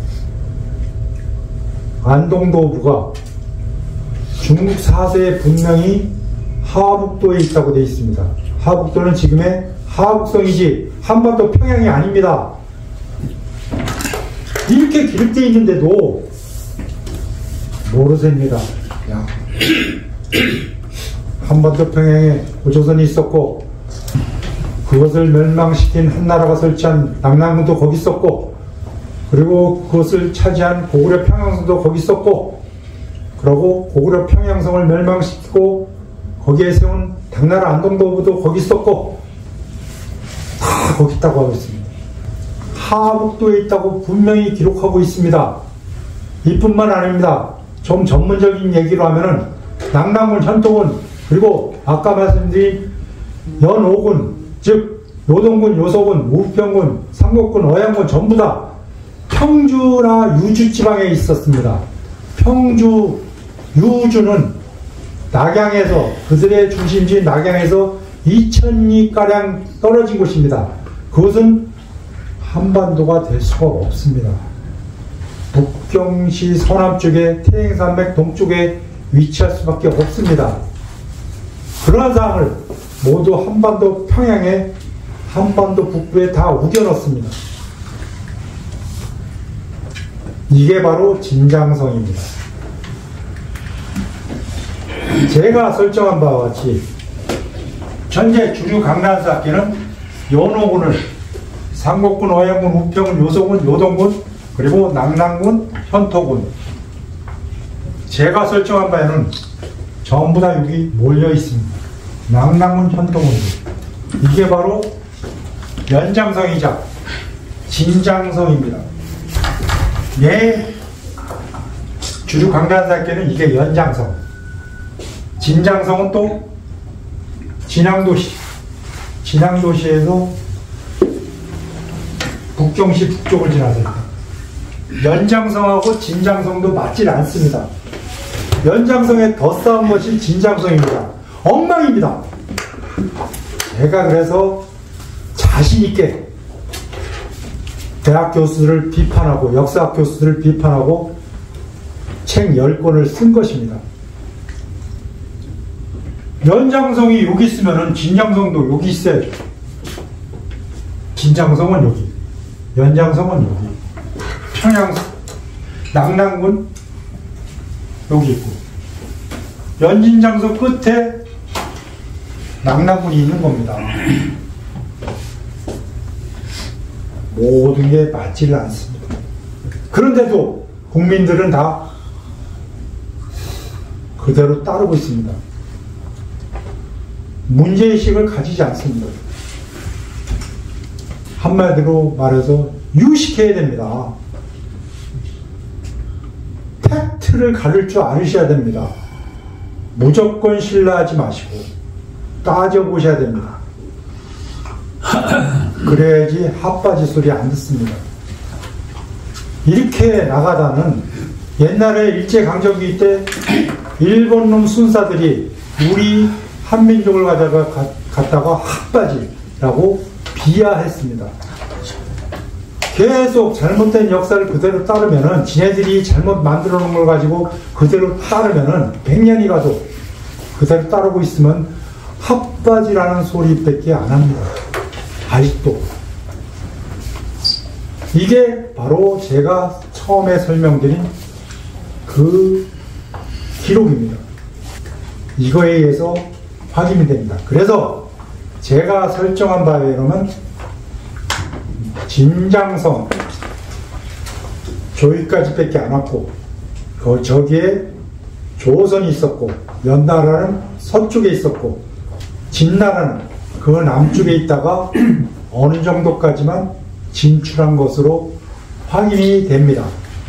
S1: 안동도읍가 중국 사서에 분명히 하북도에 있다고 되어 있습니다. 하북도는 지금의 하북성이지 한반도 평양이 아닙니다. 이렇게 기록되어 있는데도 모르십니다. 야, 한반도 평양에 고조선이 있었고 그것을 멸망시킨 한나라가 설치한 낙랑군도 거기 있었고 그리고 그것을 차지한 고구려 평양성도 거기 있었고 그러고 고구려 평양성을 멸망시키고 거기에 세운 당나라 안동도읍도 거기 있었고 다 거기 있다고 하고 있습니다. 하북도에 있다고 분명히 기록하고 있습니다. 이뿐만 아닙니다. 좀 전문적인 얘기로 하면은 낙랑군, 현토군 그리고 아까 말씀드린 연오군 즉 노동군, 요소군, 우평군, 삼곡군, 어양군 전부 다 평주나 유주 지방에 있었습니다. 평주, 유주는 낙양에서 그들의 중심지인 낙양에서 2000리가량 떨어진 곳입니다. 그것은 한반도가 될 수가 없습니다. 북경시 서남쪽에 태행산맥 동쪽에 위치할 수밖에 없습니다. 그러한 사항을 모두 한반도 평양에 한반도 북부에 다 우겨넣습니다. 이게 바로 진장성입니다. 제가 설정한 바와 같이 현재 주류 강난사학계는 연호군을 삼곡군, 어양군, 우평군, 요소군, 요동군 그리고 낙랑군, 현토군 제가 설정한 바에는 전부 다 여기 몰려 있습니다. 낙랑군, 현토군 이게 바로 연장성이자 진장성입니다. 주류 강단사학계는 이게 연장성, 진장성은 또 진앙도시에서 북경시 북쪽을 지나서 연장성하고 진장성도 맞질 않습니다. 연장성에 더 쌓은 것이 진장성입니다. 엉망입니다. 제가 그래서 자신있게 대학 교수들을 비판하고 역사학 교수들을 비판하고 책 10권을 쓴 것입니다. 연장성이 여기 있으면 진장성도 여기 있어야죠. 진장성은 여기, 연장성은 여기, 평양성, 낙랑군 여기 있고 연진장성 끝에 낙랑군이 있는 겁니다. 모든 게 맞지를 않습니다. 그런데도 국민들은 다 그대로 따르고 있습니다. 문제의식을 가지지 않습니다. 한마디로 말해서 유식해야 됩니다. 팩트를 가릴 줄 아셔야 됩니다. 무조건 신뢰하지 마시고 따져보셔야 됩니다. 그래야지 핫바지 소리 안 듣습니다. 이렇게 나가다는 옛날에 일제강점기 때 일본놈 순사들이 우리 한민족을 갖다가 핫바지라고 비하했습니다. 계속 잘못된 역사를 그대로 따르면은, 지네들이 잘못 만들어 놓은 걸 가지고 그대로 따르면은 100년이 가도 그대로 따르고 있으면 핫바지라는 소리밖에 안 합니다. 아직도. 이게 바로 제가 처음에 설명드린 그 기록입니다. 이거에 의해서 확인이 됩니다. 그래서 제가 설정한 바에 의하면 진장성 저기까지밖에 안 왔고, 저기에 조선이 있었고, 연나라는 서쪽에 있었고, 진나라는 그 남쪽에 있다가 어느 정도까지만 진출한 것으로 확인이 됩니다.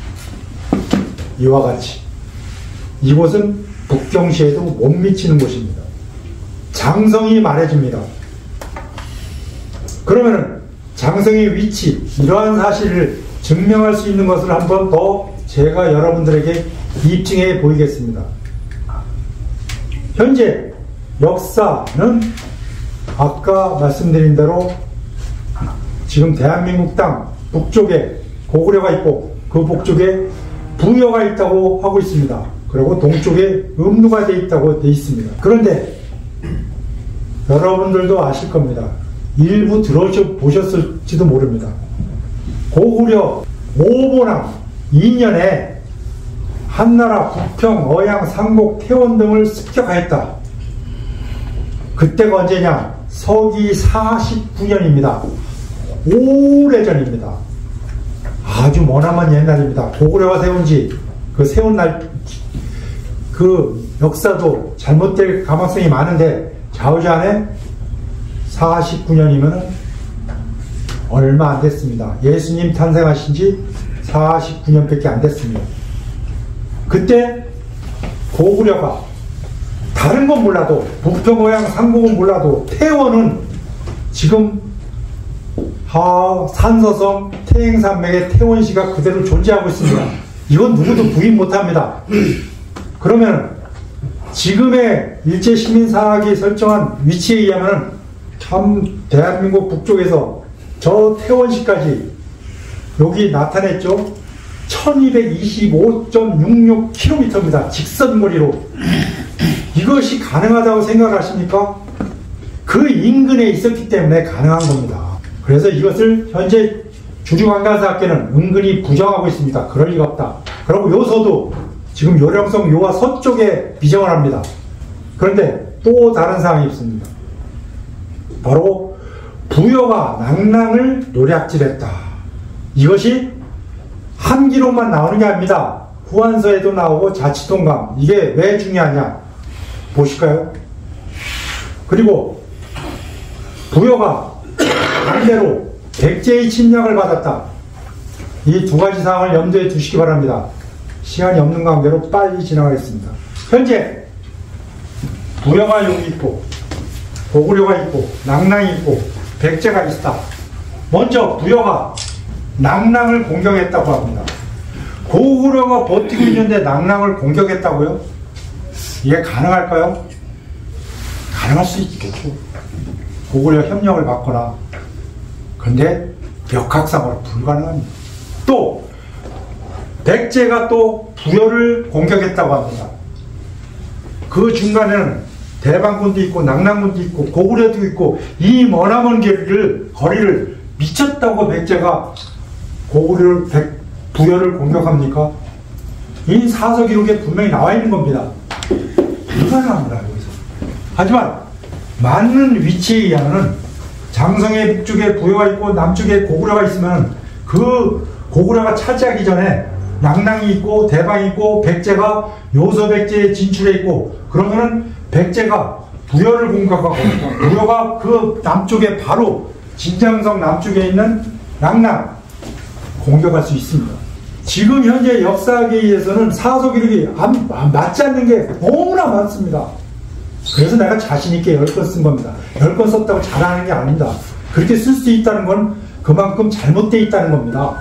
S1: 이와 같이 이곳은 북경시에도 못 미치는 곳입니다. 장성이 말해줍니다. 그러면은 장성의 위치, 이러한 사실을 증명할 수 있는 것을 한 번 더 제가 여러분들에게 입증해 보이겠습니다. 현재 역사는 아까 말씀드린 대로 지금 대한민국 땅 북쪽에 고구려가 있고, 그 북쪽에 부여가 있다고 하고 있습니다. 그리고 동쪽에 음루가 되어 있다고 되어 있습니다. 그런데 여러분들도 아실 겁니다. 일부 들어보셨을지도 모릅니다. 고구려 오보랑 2년에 한나라 북평, 어양, 상곡, 태원 등을 습격하였다. 그때가 언제냐? 서기 49년입니다. 오래전입니다. 아주 머나먼 옛날입니다. 고구려가 세운지, 그 세운 날, 그 역사도 잘못될 가능성이 많은데, 좌우지간에 49년이면 얼마 안 됐습니다. 예수님 탄생하신 지 49년밖에 안 됐습니다. 그때 고구려가 다른 건 몰라도, 북평어양 상곡은 몰라도, 태원은 지금 산서성 태행산맥의 태원시가 그대로 존재하고 있습니다. 이건 누구도 부인 못합니다. 그러면 지금의 일제시민사학이 설정한 위치에 의하면 참 대한민국 북쪽에서 저 태원시까지 여기 나타냈죠. 1225.66km입니다. 직선거리로. 이것이 가능하다고 생각하십니까? 그 인근에 있었기 때문에 가능한 겁니다. 그래서 이것을 현재 주류관광사학계는 은근히 부정하고 있습니다. 그럴 리가 없다. 그리고 요서도 지금 요령성 요와 서쪽에 비정을 합니다. 그런데 또 다른 사항이 있습니다. 바로 부여가 낙랑을 노략질했다. 이것이 한 기록만 나오는 게 아닙니다. 후한서에도 나오고 자치통감. 이게 왜 중요하냐 보실까요? 그리고 부여가 반대로 백제의 침략을 받았다. 이 두 가지 사항을 염두에 두시기 바랍니다. 시간이 없는 관계로 빨리 진행하겠습니다. 현재 부여가 여기 있고, 고구려가 있고, 낙랑이 있고, 백제가 있다. 먼저 부여가 낙랑을 공격했다고 합니다. 고구려가 버티고 있는데 낙랑을 공격했다고요? 이게 가능할까요? 가능할 수 있겠죠. 고구려 협력을 받거나. 그런데 역학상으로 불가능합니다. 또 백제가 또 부여를 공격했다고 합니다. 그 중간에는 대방군도 있고 낙랑군도 있고 고구려도 있고 이 머나먼 거리를 미쳤다고 백제가 부여를 공격합니까? 이 사서 기록에 분명히 나와 있는 겁니다. 불가능합니다. 여기서. 하지만 맞는 위치에 의하면 장성의 북쪽에 부여가 있고 남쪽에 고구려가 있으면 그 고구려가 차지하기 전에 낙랑이 있고 대방이 있고 백제가 요서백제에 진출해 있고, 그러면은 백제가 부여를 공격하고 부여가 그 남쪽에 바로 진장성 남쪽에 있는 낙랑 공격할 수 있습니다. 지금 현재 역사학에 의해서는 사서 기록이 맞지 않는 게 너무나 많습니다. 그래서 내가 자신있게 10권 쓴 겁니다. 10권 썼다고 잘하는 게 아닙니다. 그렇게 쓸 수 있다는 건 그만큼 잘못되어 있다는 겁니다.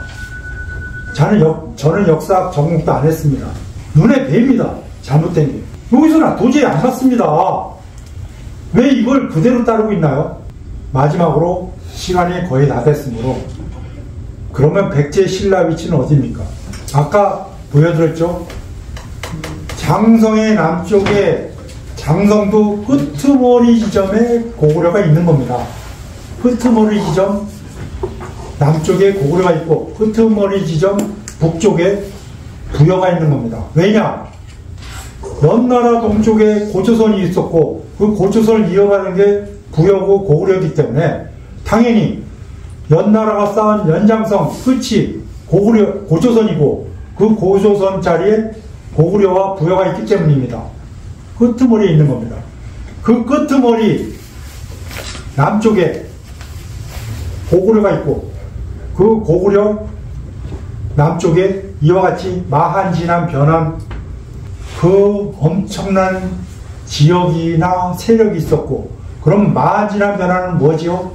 S1: 저는 역사학 전공도 안 했습니다. 눈에 뵈입니다. 잘못된 게. 여기서는 도저히 안 맞습니다. 왜 이걸 그대로 따르고 있나요? 마지막으로 시간이 거의 다 됐으므로 그러면 백제 신라 위치는 어디입니까? 아까 보여드렸죠? 장성의 남쪽에 장성도 끄트머리 지점에 고구려가 있는 겁니다. 끄트머리 지점 남쪽에 고구려가 있고 끄트머리 지점 북쪽에 부여가 있는 겁니다. 왜냐? 연나라 동쪽에 고조선이 있었고 그 고조선을 이어가는 게 부여고 고구려이기 때문에 당연히 연나라가 쌓은 연장성 끝이 고조선이고 그 고조선 자리에 고구려와 부여가 있기 때문입니다. 끄트머리에 있는 겁니다. 그 끄트머리 남쪽에 고구려가 있고 그 고구려 남쪽에 이와 같이 마한진한 변한 그 엄청난 지역이나 세력이 있었고, 그럼 마한진한 변화는 뭐지요?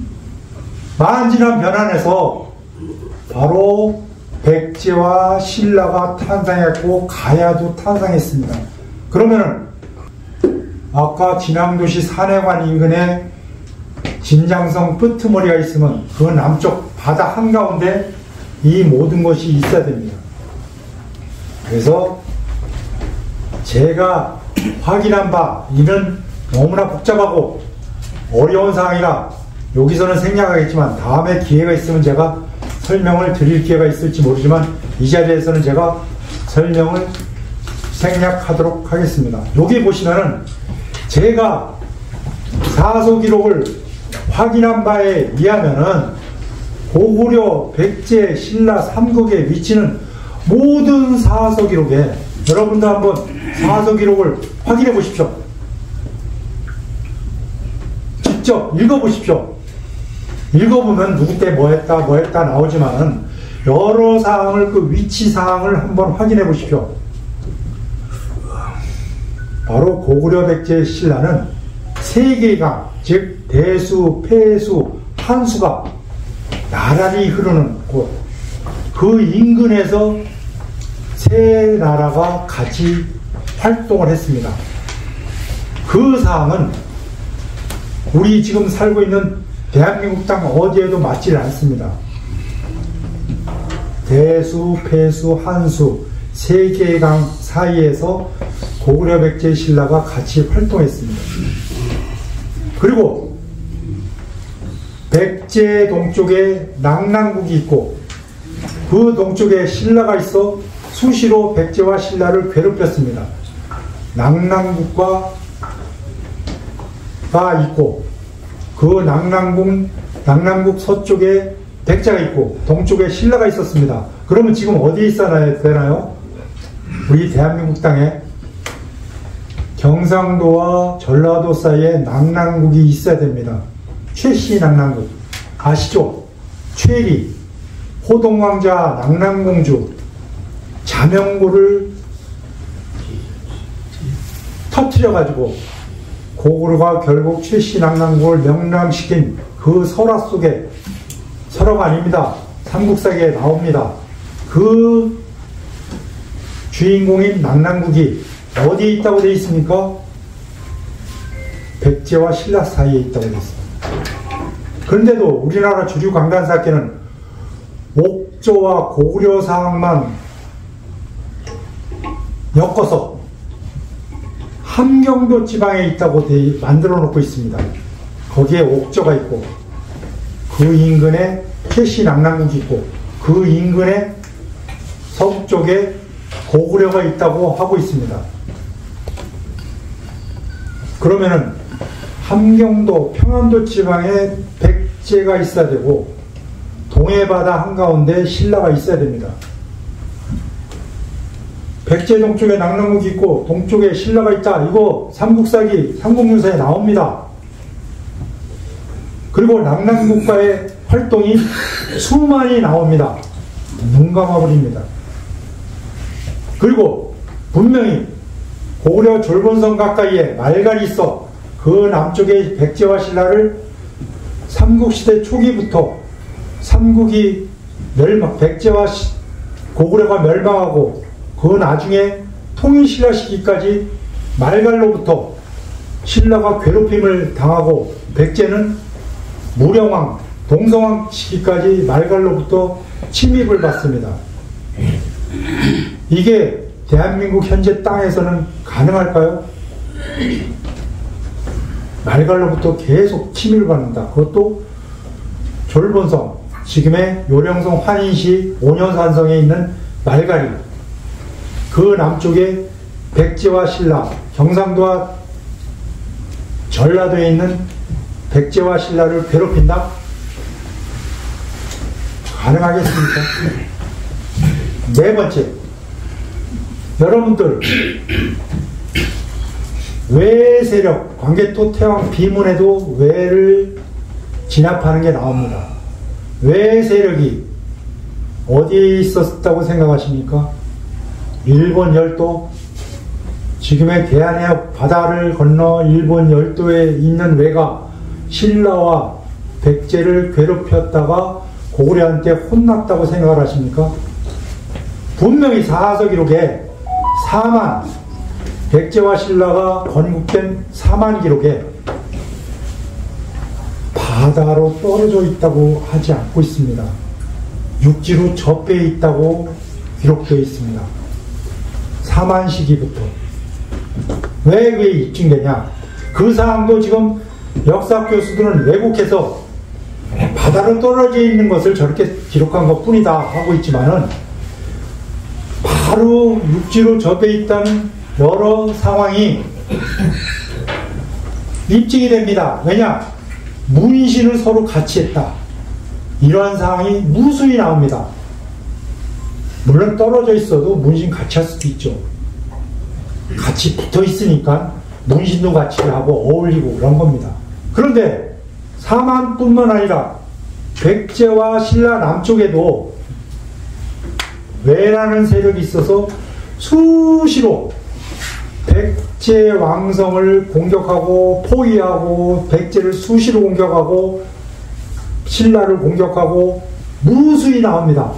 S1: 마한진한 변환에서 바로 백제와 신라가 탄생했고 가야도 탄생했습니다. 그러면은 아까 진앙도시 산해관 인근에 진장성 끄트머리가 있으면 그 남쪽 바다 한가운데 이 모든 것이 있어야 됩니다. 그래서 제가 확인한 바 이는 너무나 복잡하고 어려운 사항이라 여기서는 생략하겠지만 다음에 기회가 있으면 제가 설명을 드릴 기회가 있을지 모르지만 이 자리에서는 제가 설명을 생략하도록 하겠습니다. 여기 보시면은 제가 사서 기록을 확인한 바에 의하면은 고구려, 백제, 신라 삼국의 위치는 모든 사서 기록에, 여러분도 한번 사서 기록을 확인해 보십시오. 직접 읽어 보십시오. 읽어보면 누구 때 뭐 했다 나오지만은 여러 사항을, 그 위치 사항을 한번 확인해 보십시오. 바로 고구려, 백제, 신라는 세 개의 강, 즉 대수, 폐수, 한수가 나란히 흐르는 곳, 그 인근에서 세 나라가 같이 활동을 했습니다. 그 사항은 우리 지금 살고 있는 대한민국 땅 어디에도 맞지 않습니다. 대수, 폐수, 한수 세 개의 강 사이에서 고구려, 백제, 신라가 같이 활동했습니다. 그리고 백제 동쪽에 낙랑국이 있고 그 동쪽에 신라가 있어 수시로 백제와 신라를 괴롭혔습니다. 낙랑국가 있고 그 낙랑국 서쪽에 백제가 있고 동쪽에 신라가 있었습니다. 그러면 지금 어디에 있어야 되나요? 우리 대한민국 땅에 경상도와 전라도 사이에 낙랑국이 있어야 됩니다. 최씨 낙랑국 아시죠? 최리, 호동왕자 낙랑공주 자명고를 터뜨려가지고 고구려가 결국 최씨 낙랑국을 명랑시킨 그 설화 속에, 설화가 아닙니다, 삼국사기에 나옵니다. 그 주인공인 낙랑국이 어디에 있다고 되어 있습니까? 백제와 신라 사이에 있다고 되어 있습니다. 그런데도 우리나라 주류 강단사학계는 옥조와 고구려 사항만 엮어서 함경도 지방에 있다고 만들어 놓고 있습니다. 거기에 옥조가 있고 그 인근에 최씨 낙랑국이 있고 그 인근에 서북쪽에 고구려가 있다고 하고 있습니다. 그러면은 함경도, 평안도 지방에 백제가 있어야 되고 동해바다 한가운데 신라가 있어야 됩니다. 백제 동쪽에 낙랑국이 있고 동쪽에 신라가 있다, 이거 삼국사기, 삼국유사에 나옵니다. 그리고 낙랑국가의 활동이 수많이 나옵니다. 눈 감아버립니다. 그리고 분명히 고구려 졸본성 가까이에 말갈이 있어 그 남쪽에 백제와 신라를 삼국시대 초기부터 삼국이 백제와 고구려가 멸망하고 그 나중에 통일신라 시기까지 말갈로부터 신라가 괴롭힘을 당하고 백제는 무령왕, 동성왕 시기까지 말갈로부터 침입을 받습니다. 이게 대한민국 현재 땅에서는 가능할까요? 말갈로부터 계속 침입을 받는다. 그것도 졸본성, 지금의 요령성 환인시 오녀산성에 있는 말갈이, 그 남쪽에 백제와 신라, 경상도와 전라도에 있는 백제와 신라를 괴롭힌다? 가능하겠습니까? 네 번째, 여러분들 외 세력, 광개토 태왕 비문에도 외를 진압하는 게 나옵니다. 외 세력이 어디에 있었다고 생각하십니까? 일본 열도, 지금의 대한해협 바다를 건너 일본 열도에 있는 외가 신라와 백제를 괴롭혔다가 고구려한테 혼났다고 생각을 하십니까? 분명히 사서 기록에 백제와 신라가 건국된 사만 기록에 바다로 떨어져 있다고 하지 않고 있습니다. 육지로 접해 있다고 기록되어 있습니다. 사만 시기부터. 왜 그게 입증되냐? 그 사항도 지금 역사 교수들은 왜곡해서 바다로 떨어져 있는 것을 저렇게 기록한 것 뿐이다 하고 있지만은, 바로 육지로 접해 있다는 여러 상황이 입증이 됩니다. 왜냐? 문신을 서로 같이 했다. 이러한 상황이 무수히 나옵니다. 물론 떨어져 있어도 문신 같이 할 수도 있죠. 같이 붙어 있으니까 문신도 같이 하고 어울리고 그런 겁니다. 그런데 사만뿐만 아니라 백제와 신라 남쪽에도 외라는 세력이 있어서 수시로 백제 왕성을 공격하고 포위하고, 백제를 수시로 공격하고, 신라를 공격하고 무수히 나옵니다.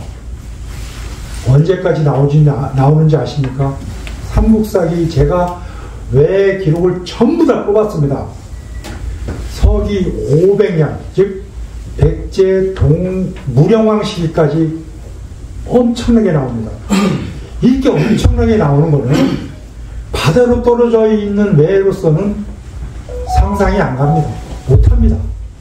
S1: 언제까지 나오는지 아십니까? 삼국사기 제가 외 기록을 전부 다 뽑았습니다. 서기 500년, 즉 백제 무령왕 시기까지 엄청나게 나옵니다. 이렇게 엄청나게 나오는 거는 바다로 떨어져 있는 외로서는 상상이 안 갑니다. 못합니다.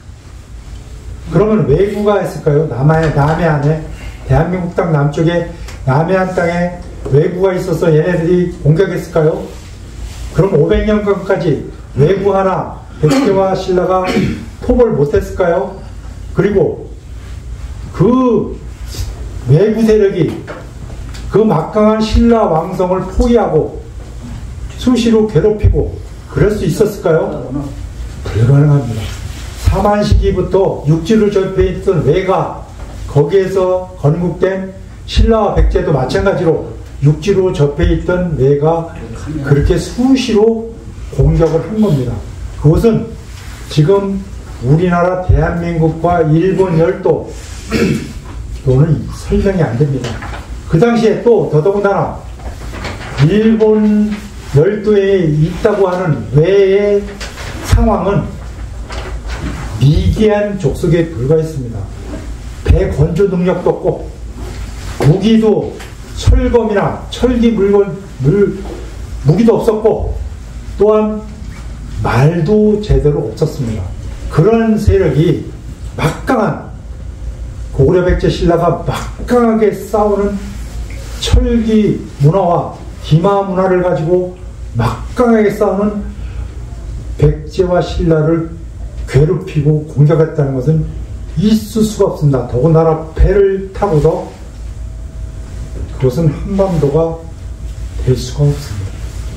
S1: 그러면 외구가 했을까요? 남해안에, 대한민국 땅 남쪽에 남해안 땅에 외구가 있어서 얘네들이 공격했을까요? 그럼 500년간까지 외구 하나 백제와 신라가 포벌 못했을까요? 그리고 그 외구 세력이 그 막강한 신라 왕성을 포위하고 수시로 괴롭히고 그럴 수 있었을까요? 불가능합니다. 사만 시기부터 육지를 접해 있던 외가, 거기에서 건국된 신라와 백제도 마찬가지로 육지로 접해 있던 외가 그렇게 수시로 공격을 한 겁니다. 그것은 지금 우리나라 대한민국과 일본 열도 또는 설명이 안 됩니다. 그 당시에 또 더더군다나 일본 열도에 있다고 하는 외의 상황은 미개한 족속에 불과했습니다. 배 건조 능력도 없고 무기도 철검이나 철기 무기도 없었고, 또한 말도 제대로 없었습니다. 그런 세력이 막강한, 고구려 백제 신라가 막강하게 싸우는 철기 문화와 기마 문화를 가지고 막강하게 싸우는 백제와 신라를 괴롭히고 공격했다는 것은 있을 수가 없습니다. 더군다나 배를 타고도 그것은 한반도가 될 수가 없습니다.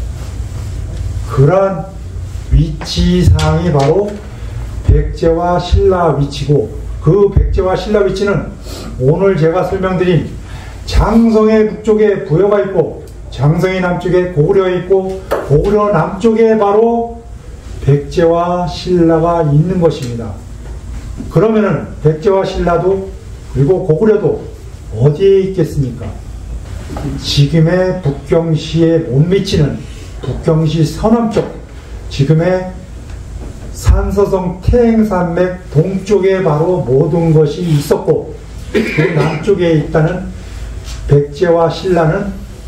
S1: 그러한 위치상이 바로 백제와 신라 위치고, 그 백제와 신라 위치는 오늘 제가 설명드린 장성의 북쪽에 부여가 있고, 장성의 남쪽에 고구려가 있고, 고구려 남쪽에 바로 백제와 신라가 있는 것입니다. 그러면은 백제와 신라도 그리고 고구려도 어디에 있겠습니까? 지금의 북경시에 못 미치는 북경시 서남쪽, 지금의 산서성 태행산맥 동쪽에 바로 모든 것이 있었고, 그 남쪽에 있다는 백제와 신라는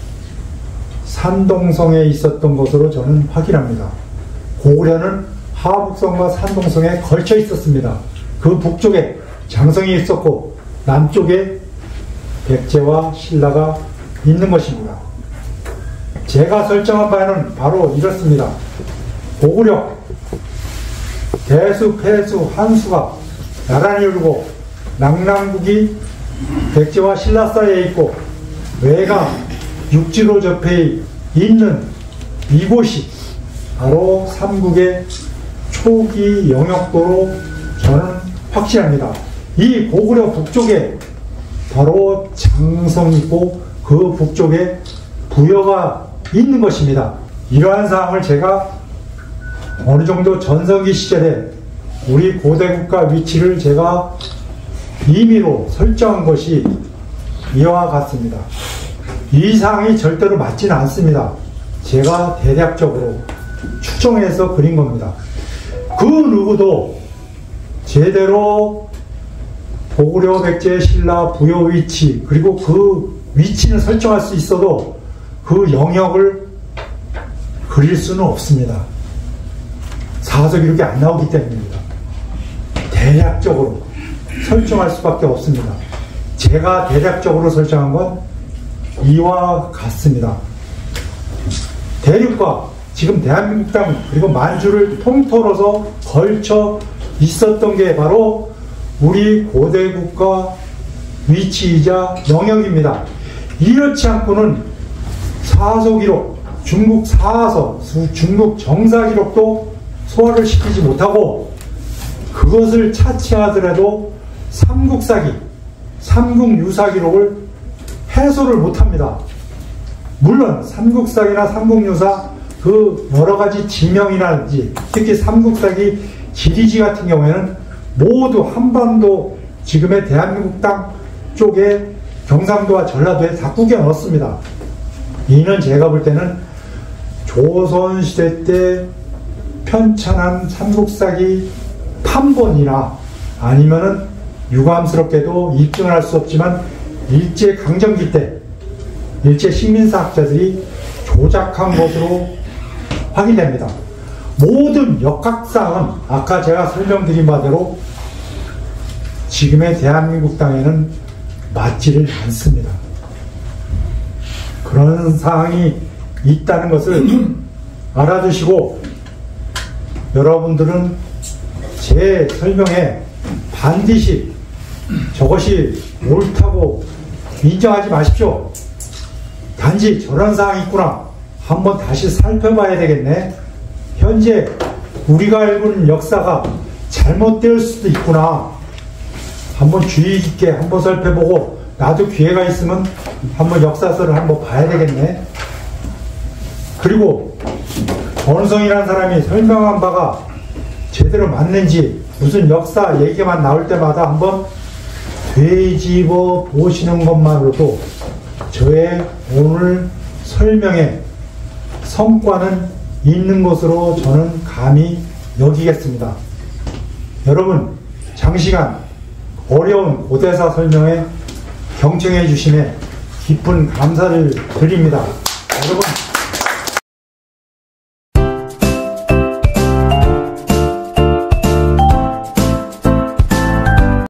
S1: 산동성에 있었던 것으로 저는 확인합니다. 고구려는 하북성과 산동성에 걸쳐 있었습니다. 그 북쪽에 장성이 있었고 남쪽에 백제와 신라가 있는 것입니다. 제가 설정한 바에는 바로 이렇습니다. 고구려, 대수, 폐수, 한수가 나란히 울고 낙랑국이 백제와 신라 사이에 있고 외가 육지로 접해 있는 이곳이 바로 삼국의 초기 영역도로 저는 확신합니다. 이 고구려 북쪽에 바로 장성이 있고 그 북쪽에 부여가 있는 것입니다. 이러한 사항을 제가 어느 정도 전성기 시절에 우리 고대국가 위치를 제가 임의로 설정한 것이 이와 같습니다. 이 사항이 절대로 맞지는 않습니다. 제가 대략적으로 추정해서 그린 겁니다. 그 누구도 제대로 고구려, 백제, 신라 부여 위치 그리고 그 위치는 설정할 수 있어도 그 영역을 그릴 수는 없습니다. 사서 기록이 안 나오기 때문입니다. 대략적으로 설정할 수밖에 없습니다. 제가 대략적으로 설정한 건 이와 같습니다. 대륙과 지금 대한민국 땅 그리고 만주를 통틀어서 걸쳐 있었던 게 바로 우리 고대국가 위치이자 영역입니다. 이렇지 않고는 사서기록, 중국 사서, 중국 정사기록도 소화를 시키지 못하고 그것을 차치하더라도 삼국사기, 삼국유사기록을 해소를 못합니다. 물론 삼국사기나 삼국유사 그 여러가지 지명이라든지 특히 삼국사기 지리지 같은 경우에는 모두 한반도 지금의 대한민국 땅 쪽에 경상도와 전라도에 다 꾸겨 넣었습니다. 이는 제가 볼 때는 조선시대 때 편찬한 삼국사기 판본이나 아니면은 유감스럽게도 입증을 할 수 없지만 일제강점기 때 일제 식민사학자들이 조작한 것으로 확인됩니다. 모든 역학사항은 아까 제가 설명드린 바대로 지금의 대한민국 땅에는 맞지를 않습니다. 그런 사항이 있다는 것을 알아두시고 여러분들은 제 설명에 반드시 저것이 옳다고 인정하지 마십시오. 단지 저런 사항이 있구나 한번 다시 살펴봐야 되겠네. 현재 우리가 알고 있는 역사가 잘못될 수도 있구나. 한번 주의 깊게 한번 살펴보고 나도 기회가 있으면 한번 역사서를 한번 봐야 되겠네. 그리고 권성이라는 사람이 설명한 바가 제대로 맞는지 무슨 역사 얘기만 나올 때마다 한번 되짚어 보시는 것만으로도 저의 오늘 설명의 성과는 있는 것으로 저는 감히 여기겠습니다. 여러분 장시간 어려운 고대사 설명에 경청해 주심에 깊은 감사를 드립니다. 여러분